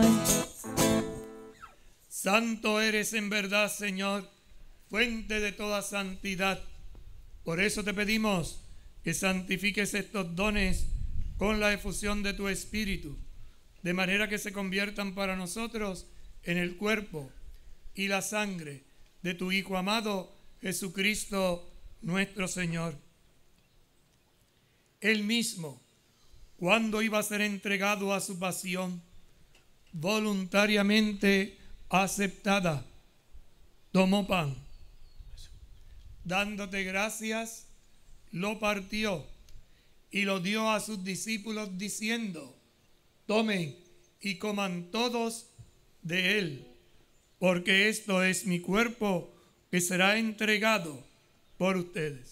Santo eres en verdad, Señor, fuente de toda santidad. Por eso te pedimos que santifiques estos dones con la efusión de tu Espíritu, de manera que se conviertan para nosotros en el cuerpo y la sangre de tu Hijo amado, Jesucristo nuestro Señor. Él mismo, cuando iba a ser entregado a su pasión, voluntariamente aceptada, tomó pan, dándote gracias, lo partió y lo dio a sus discípulos diciendo: tomen y coman todos de él, porque esto es mi cuerpo que será entregado por ustedes.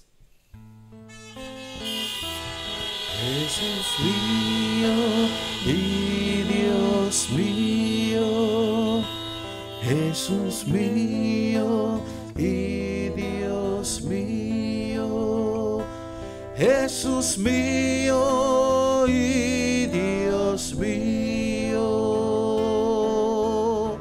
Jesús mío y Dios mío, Jesús mío y Dios mío, Jesús mío y Dios mío.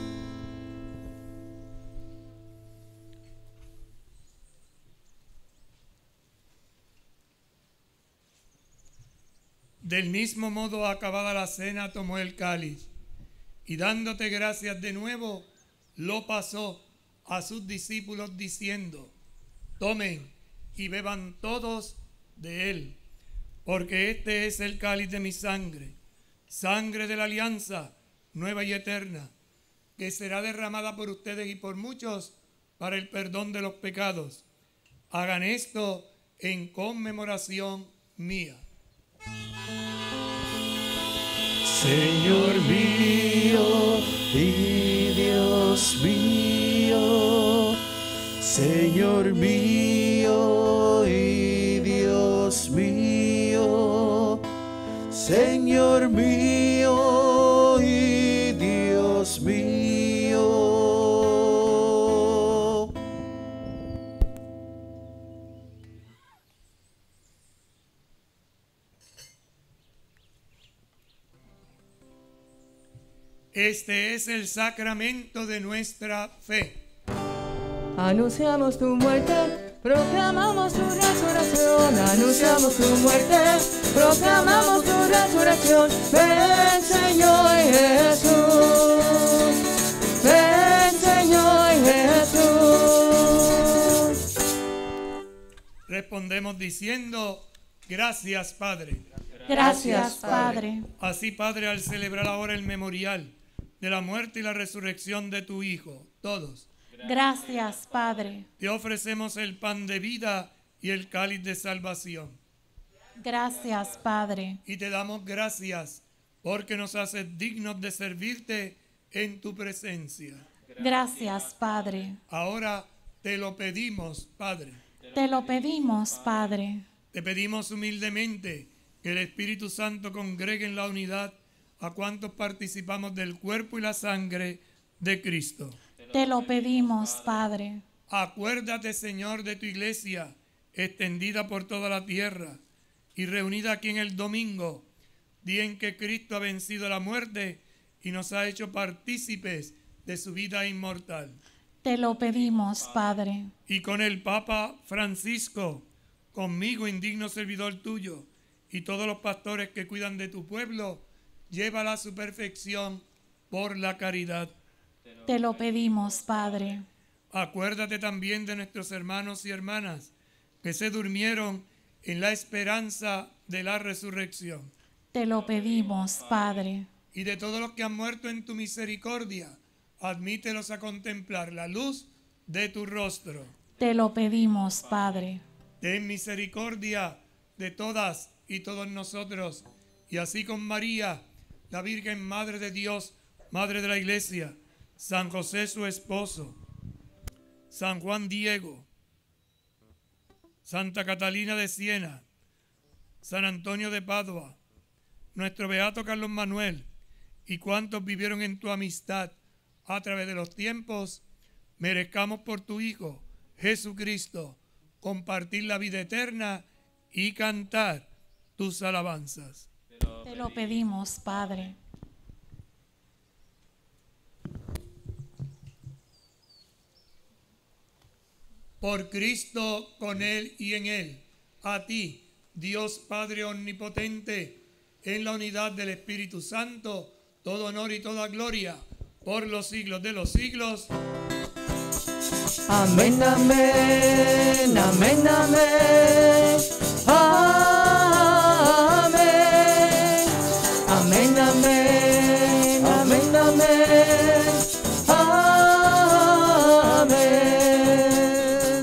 Del mismo modo, acabada la cena, tomó el cáliz y dándote gracias de nuevo, lo pasó a sus discípulos diciendo: tomen y beban todos de él, porque este es el cáliz de mi sangre, sangre de la alianza nueva y eterna, que será derramada por ustedes y por muchos para el perdón de los pecados. Hagan esto en conmemoración mía. Señor mío y Dios mío, Señor mío y Dios mío, Señor mío y Dios mío. Este es el sacramento de nuestra fe. anunciamos tu muerte, proclamamos tu resurrección, anunciamos tu muerte, proclamamos tu resurrección. Ven, Señor Jesús, ven, Señor Jesús. Respondemos diciendo: gracias, Padre. Gracias, Padre. Así, Padre, al celebrar ahora el memorial de la muerte y la resurrección de tu Hijo, todos Gracias, Padre. te ofrecemos el pan de vida y el cáliz de salvación. Gracias, Padre. Y te damos gracias porque nos haces dignos de servirte en tu presencia. Gracias, Padre. Ahora te lo pedimos, Padre. Te lo pedimos, Padre. Te pedimos humildemente que el Espíritu Santo congregue en la unidad a cuantos participamos del cuerpo y la sangre de Cristo. Te lo pedimos, Padre. Acuérdate, Señor, de tu iglesia, extendida por toda la tierra y reunida aquí en el domingo, día en que Cristo ha vencido la muerte y nos ha hecho partícipes de su vida inmortal. Te lo pedimos, Padre. Y con el Papa Francisco, conmigo, indigno servidor tuyo, y todos los pastores que cuidan de tu pueblo, llévala a su perfección por la caridad. Te lo pedimos, Padre. Acuérdate también de nuestros hermanos y hermanas que se durmieron en la esperanza de la resurrección. Te lo pedimos, Padre. Y de todos los que han muerto en tu misericordia, admítelos a contemplar la luz de tu rostro. Te lo pedimos, Padre. Ten misericordia de todas y todos nosotros, y así con María, la Virgen Madre de Dios, Madre de la Iglesia, San José su esposo, San Juan Diego, Santa Catalina de Siena, San Antonio de Padua, nuestro beato Carlos Manuel, y cuantos vivieron en tu amistad a través de los tiempos, merezcamos por tu Hijo, Jesucristo, compartir la vida eterna y cantar tus alabanzas. Te lo pedimos, Padre. Por Cristo, con Él y en Él, a ti, Dios Padre Omnipotente, en la unidad del Espíritu Santo, todo honor y toda gloria, por los siglos de los siglos. Amén, amén, amén, amén. Amén, amén, amén, amén, amén. Amén.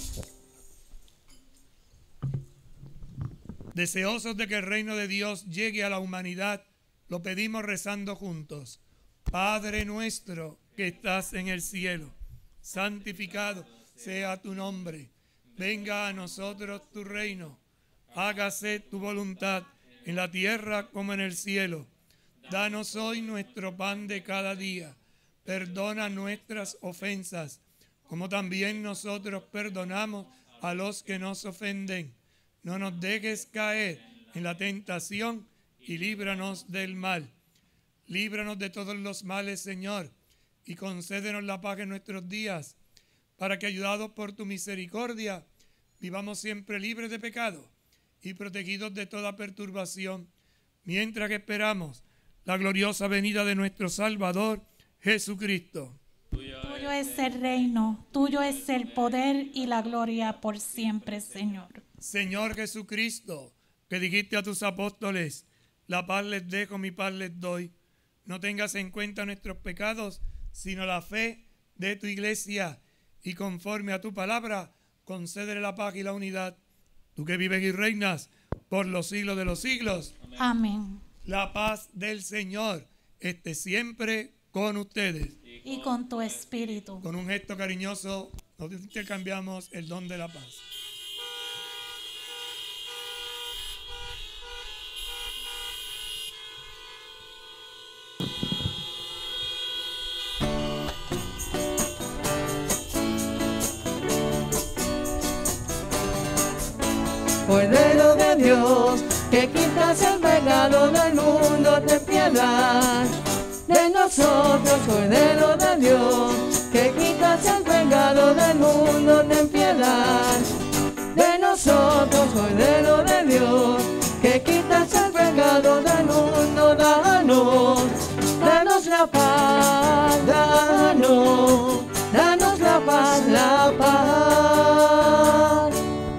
Deseosos de que el reino de Dios llegue a la humanidad, lo pedimos rezando juntos. Padre nuestro que estás en el cielo, santificado sea tu nombre. Venga a nosotros tu reino. Hágase tu voluntad en la tierra como en el cielo. Danos hoy nuestro pan de cada día. Perdona nuestras ofensas, como también nosotros perdonamos a los que nos ofenden. No nos dejes caer en la tentación y líbranos del mal. Líbranos de todos los males, Señor, y concédenos la paz en nuestros días, para que, ayudados por tu misericordia, vivamos siempre libres de pecado y protegidos de toda perturbación, mientras que esperamos la gloriosa venida de nuestro Salvador, Jesucristo. Tuyo es el reino, tuyo es el poder y la gloria por siempre, Señor. Señor Jesucristo, que dijiste a tus apóstoles: la paz les dejo, mi paz les doy. No tengas en cuenta nuestros pecados, sino la fe de tu iglesia, y conforme a tu palabra, concédele la paz y la unidad. Tú que vives y reinas por los siglos de los siglos. Amén. La paz del Señor esté siempre con ustedes. Y con tu espíritu. Con un gesto cariñoso nos intercambiamos el don de la paz. Cordero de Dios, que quitas el pecado del mundo, ten piedad de nosotros. Cordero de Dios, que quitas quitas el pecado del mundo, ten piedad de nosotros, Cordero de Dios, que quitas el pecado del mundo, danos la paz, danos la paz, la paz.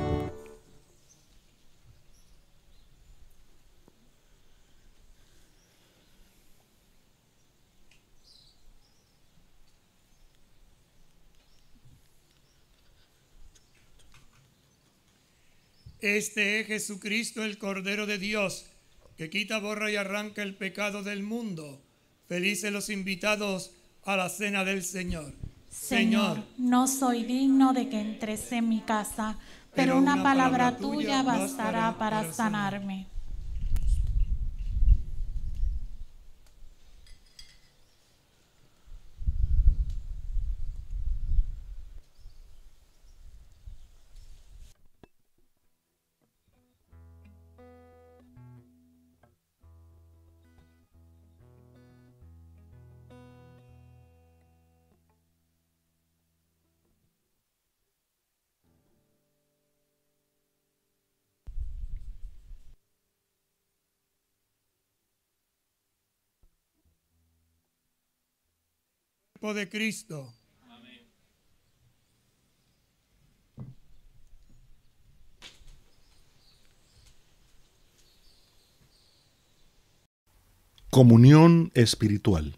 Este es Jesucristo, el Cordero de Dios, que quita, borra y arranca el pecado del mundo. Felices los invitados a la cena del Señor. Señor, no soy digno de que entres en mi casa, pero una palabra tuya bastará para sanarme. De Cristo. Amén. Comunión espiritual.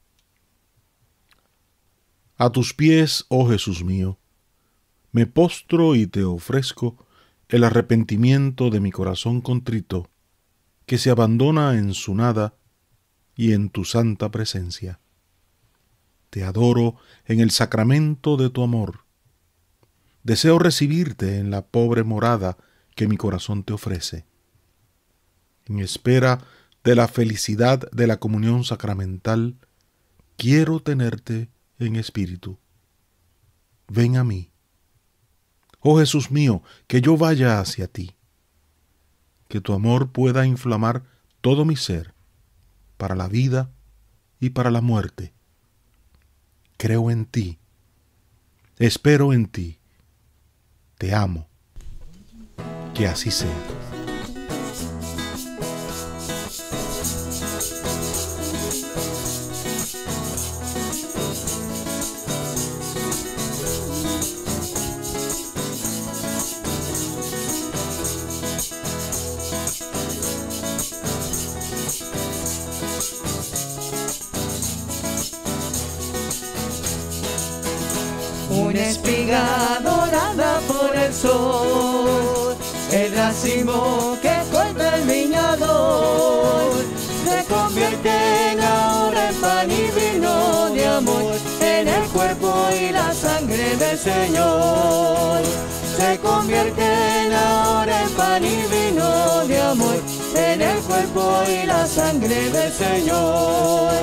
A tus pies, oh Jesús mío, me postro y te ofrezco el arrepentimiento de mi corazón contrito, que se abandona en su nada y en tu santa presencia. Te adoro en el sacramento de tu amor. Deseo recibirte en la pobre morada que mi corazón te ofrece. En espera de la felicidad de la comunión sacramental, quiero tenerte en espíritu. Ven a mí. Oh Jesús mío, que yo vaya hacia ti. Que tu amor pueda inflamar todo mi ser, para la vida y para la muerte. Creo en ti, espero en ti, te amo, que así sea. Una espiga dorada por el sol, el racimo que corta el viñador, se convierte ahora en pan y vino de amor, en el cuerpo y la sangre del Señor. Se convierte ahora en pan y vino de amor, en el cuerpo y la sangre del Señor.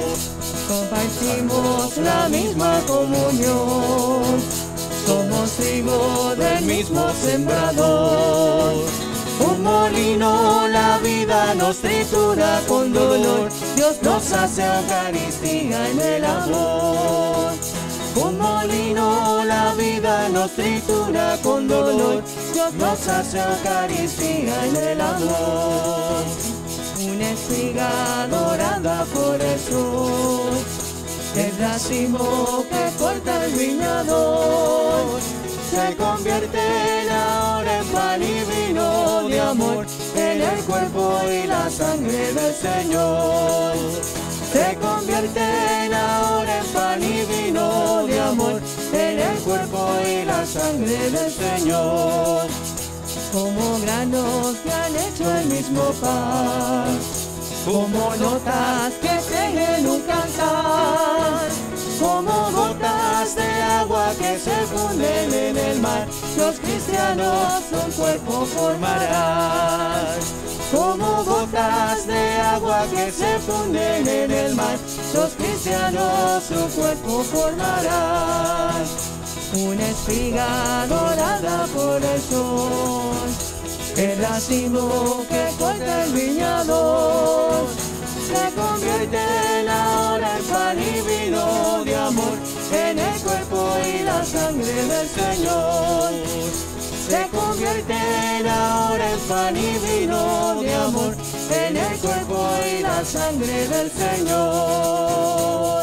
Compartimos la misma comunión, somos trigo del mismo sembrador. Un molino la vida nos tritura con dolor, Dios nos hace Eucaristía en el amor. Un molino la vida nos tritura con dolor, Dios nos hace Eucaristía en el amor. Una espiga dorada por el sol, el racimo que corta el viñador, se convierte ahora en pan y vino de amor, en el cuerpo y la sangre del Señor. Se convierte ahora en pan y vino de amor, en el cuerpo y la sangre del Señor. Como granos que han hecho el mismo pan, como notas que tejen un cantar, como gotas de agua que se funden en el mar, los cristianos un cuerpo formarán. Como gotas de agua que se funden en el mar, los cristianos un cuerpo formarán. Una espiga dorada por el sol, el racimo que corta el viñador, se convierte ahora en pan y vino de amor, en el cuerpo y la del Señor se convierten ahora en pan y vino de amor, en el cuerpo y la sangre del Señor.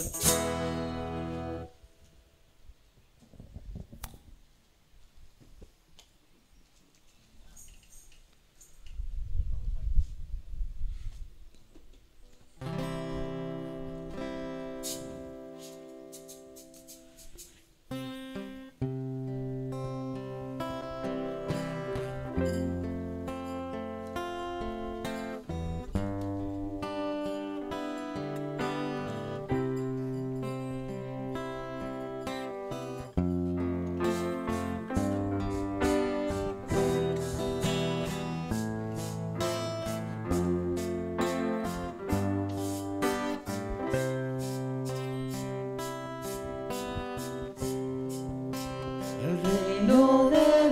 El reino de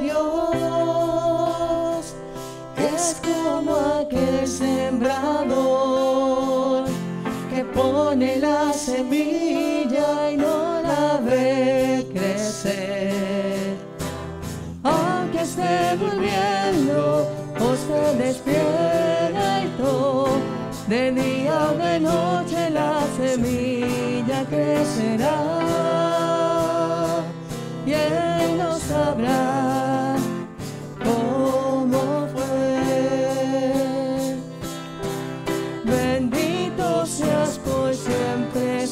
Dios es como aquel sembrador que pone la semilla y no la ve crecer. Aunque esté durmiendo o esté despierto, de día o de noche la semilla crecerá. Y él no sabrá cómo fue. Bendito seas por siempre,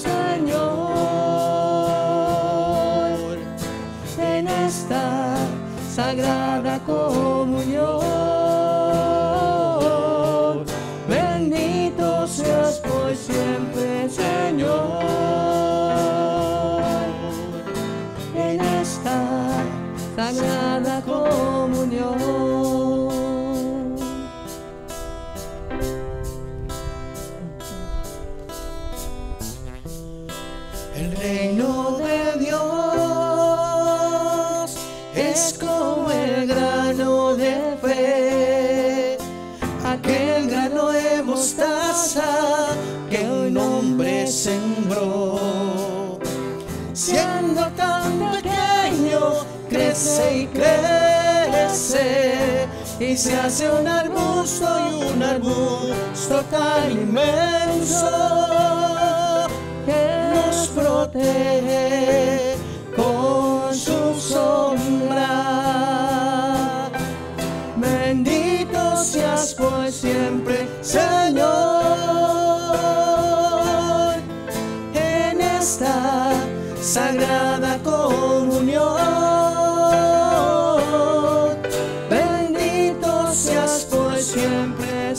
Señor, en esta sagrada comunión. Bendito seas por siempre, Señor, en esta sagrada comunión. El reino de Dios es como el grano de fe, aquel grano de mostaza que un hombre sembró. Siendo tan pequeño, crece y crece, y se hace un arbusto tan inmenso que nos protege con su sombra. Bendito seas por siempre, Señor, en esta sagrada comunión. Bendito seas por siempre,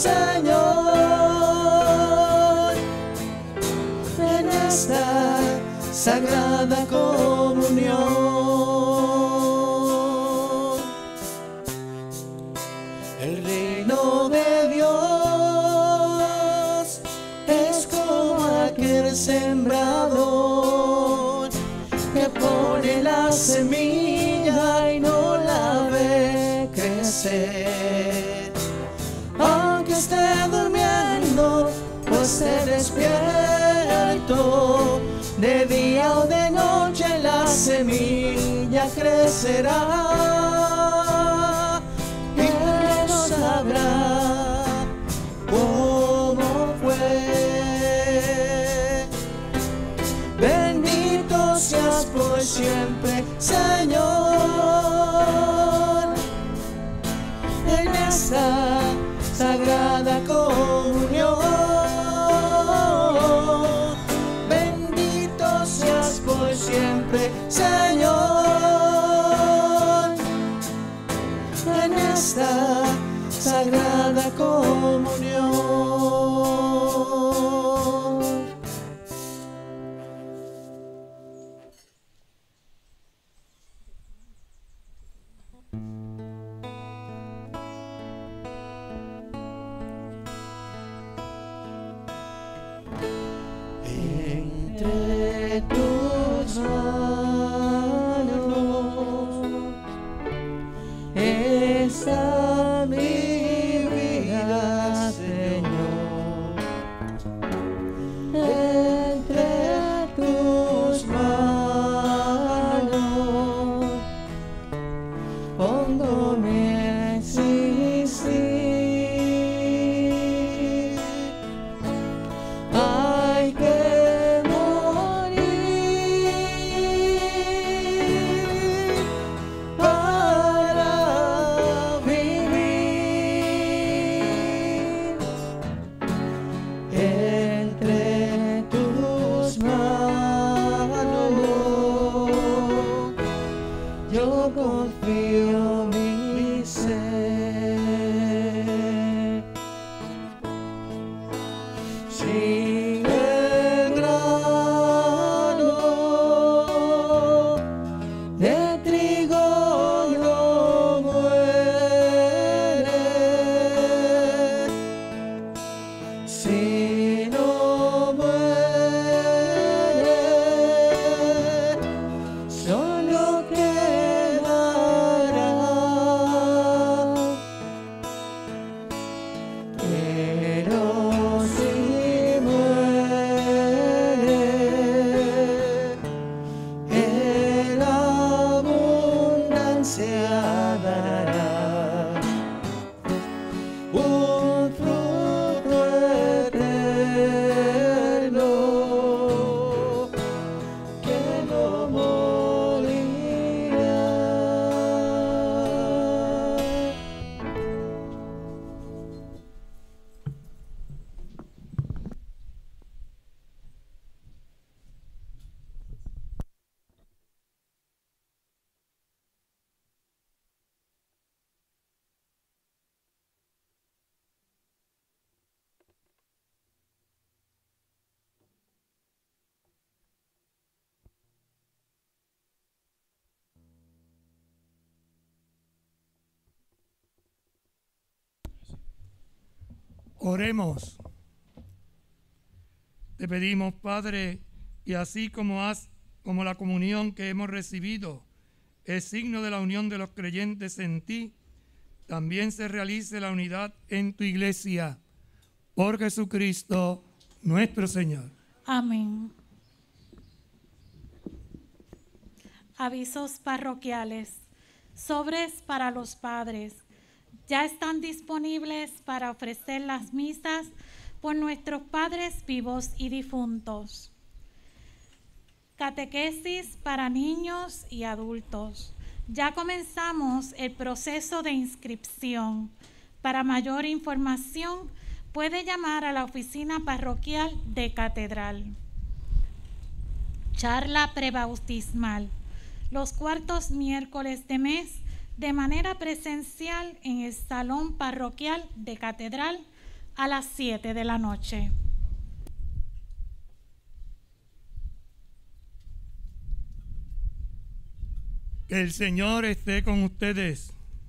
Señor, en esta sagrada comunión. El reino de Dios es como aquel sembrador que pone la semilla y no la ve crecer. Aunque esté durmiendo o esté despierto, de día o de noche la semilla crecerá. Y él no sabrá cómo fue. Bendito seas por siempre, Señor, en esta sagrada comunión. Bendito seas por siempre, Señor, en esta sagrada comunión. Si el grano de trigo no muere, si no muere, solo quedará. Pero si muere, en abundancia dará un fruto eterno que no morirá. Oremos. Te pedimos, Padre, y así como la comunión que hemos recibido es signo de la unión de los creyentes en ti, también se realice la unidad en tu iglesia. Por Jesucristo nuestro Señor. Amén. Avisos parroquiales. Sobres para los padres. Ya están disponibles para ofrecer las misas por nuestros padres vivos y difuntos. Catequesis para niños y adultos. Ya comenzamos el proceso de inscripción. Para mayor información, puede llamar a la oficina parroquial de Catedral. Charla prebautismal. Los cuartos miércoles de mes, de manera presencial en el Salón Parroquial de Catedral a las 7 de la noche. Que el Señor esté con ustedes.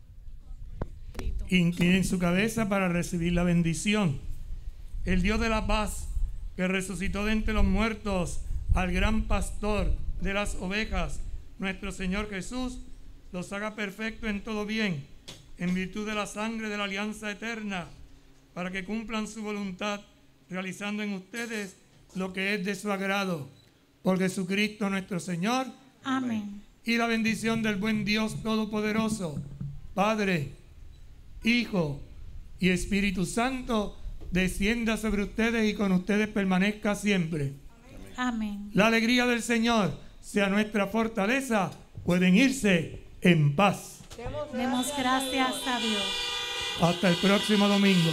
Inclinen su cabeza para recibir la bendición. El Dios de la paz, que resucitó de entre los muertos al gran pastor de las ovejas, nuestro Señor Jesús, los haga perfectos en todo bien, en virtud de la sangre de la alianza eterna, para que cumplan su voluntad, realizando en ustedes lo que es de su agrado. Por Jesucristo nuestro Señor. Amén. Y la bendición del buen Dios Todopoderoso, Padre, Hijo y Espíritu Santo, descienda sobre ustedes y con ustedes permanezca siempre. Amén. La alegría del Señor sea nuestra fortaleza. Pueden irse en paz. Demos gracias a Dios. Hasta el próximo domingo.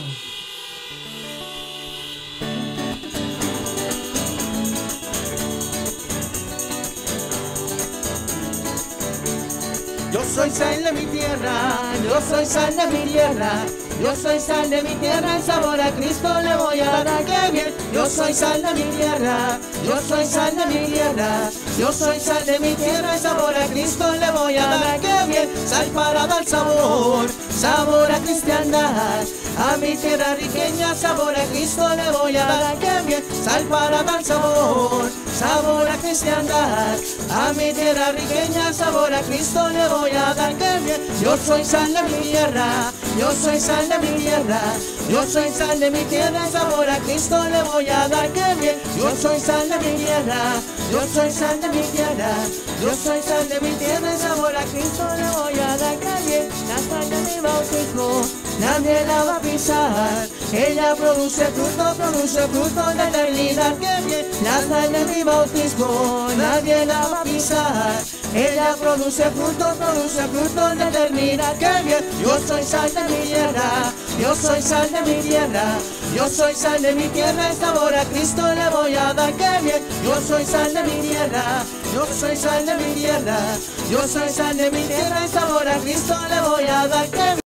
Yo soy sal de mi tierra, yo soy sal de mi tierra, yo soy sal de mi tierra, el sabor a Cristo le voy a dar, qué bien. Yo soy sal de mi tierra, yo soy sal de mi tierra, yo soy sal de mi tierra, el sabor a Cristo le voy a dar, qué bien. Sal para dar sabor, sabor a cristiandad, a mi tierra riqueña, sabor a Cristo le voy a dar, qué bien. Sal para dar sabor, sabor a cristiandad, a mi tierra riqueña, sabor a Cristo le voy a dar, qué bien. Yo soy sal de mi tierra, yo soy sal de mi tierra, yo soy sal de mi tierra, sabor a Cristo le voy a dar, qué bien. Yo soy sal de mi tierra, yo soy sal de mi tierra, yo soy sal de mi tierra, sabor a Cristo le voy a dar, qué bien. La sal de mi bautismo nadie la va a pisar, ella produce fruto de eternidad, qué bien. La sal de mi bautismo nadie la va a pisar, ella produce fruto de eternidad, qué bien. Yo soy sal de mi tierra, yo soy sal de mi tierra, yo soy sal de mi tierra, el sabor a Cristo le voy a dar, qué bien. Yo soy sal de mi tierra, yo soy sal de mi tierra, yo soy sal de mi tierra, el sabor a Cristo le voy a dar, qué bien.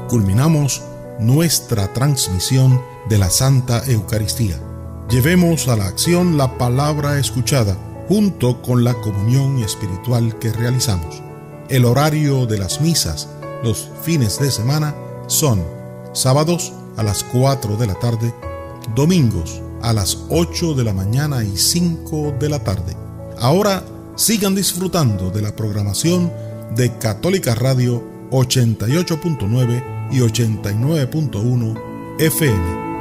culminamos nuestra transmisión de la Santa Eucaristía. Llevemos a la acción la palabra escuchada junto con la comunión espiritual que realizamos. El horario de las misas los fines de semana son sábados a las 4 de la tarde, domingos a las 8 de la mañana y 5 de la tarde. Ahora sigan disfrutando de la programación de Católica Radio 88.9 y 89.1 FM.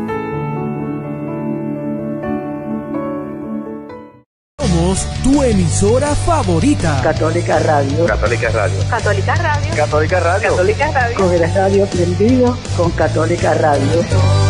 Somos tu emisora favorita. Católica Radio. Católica Radio. Católica Radio. Católica Radio. Católica Radio. Con el radio prendido con Católica Radio.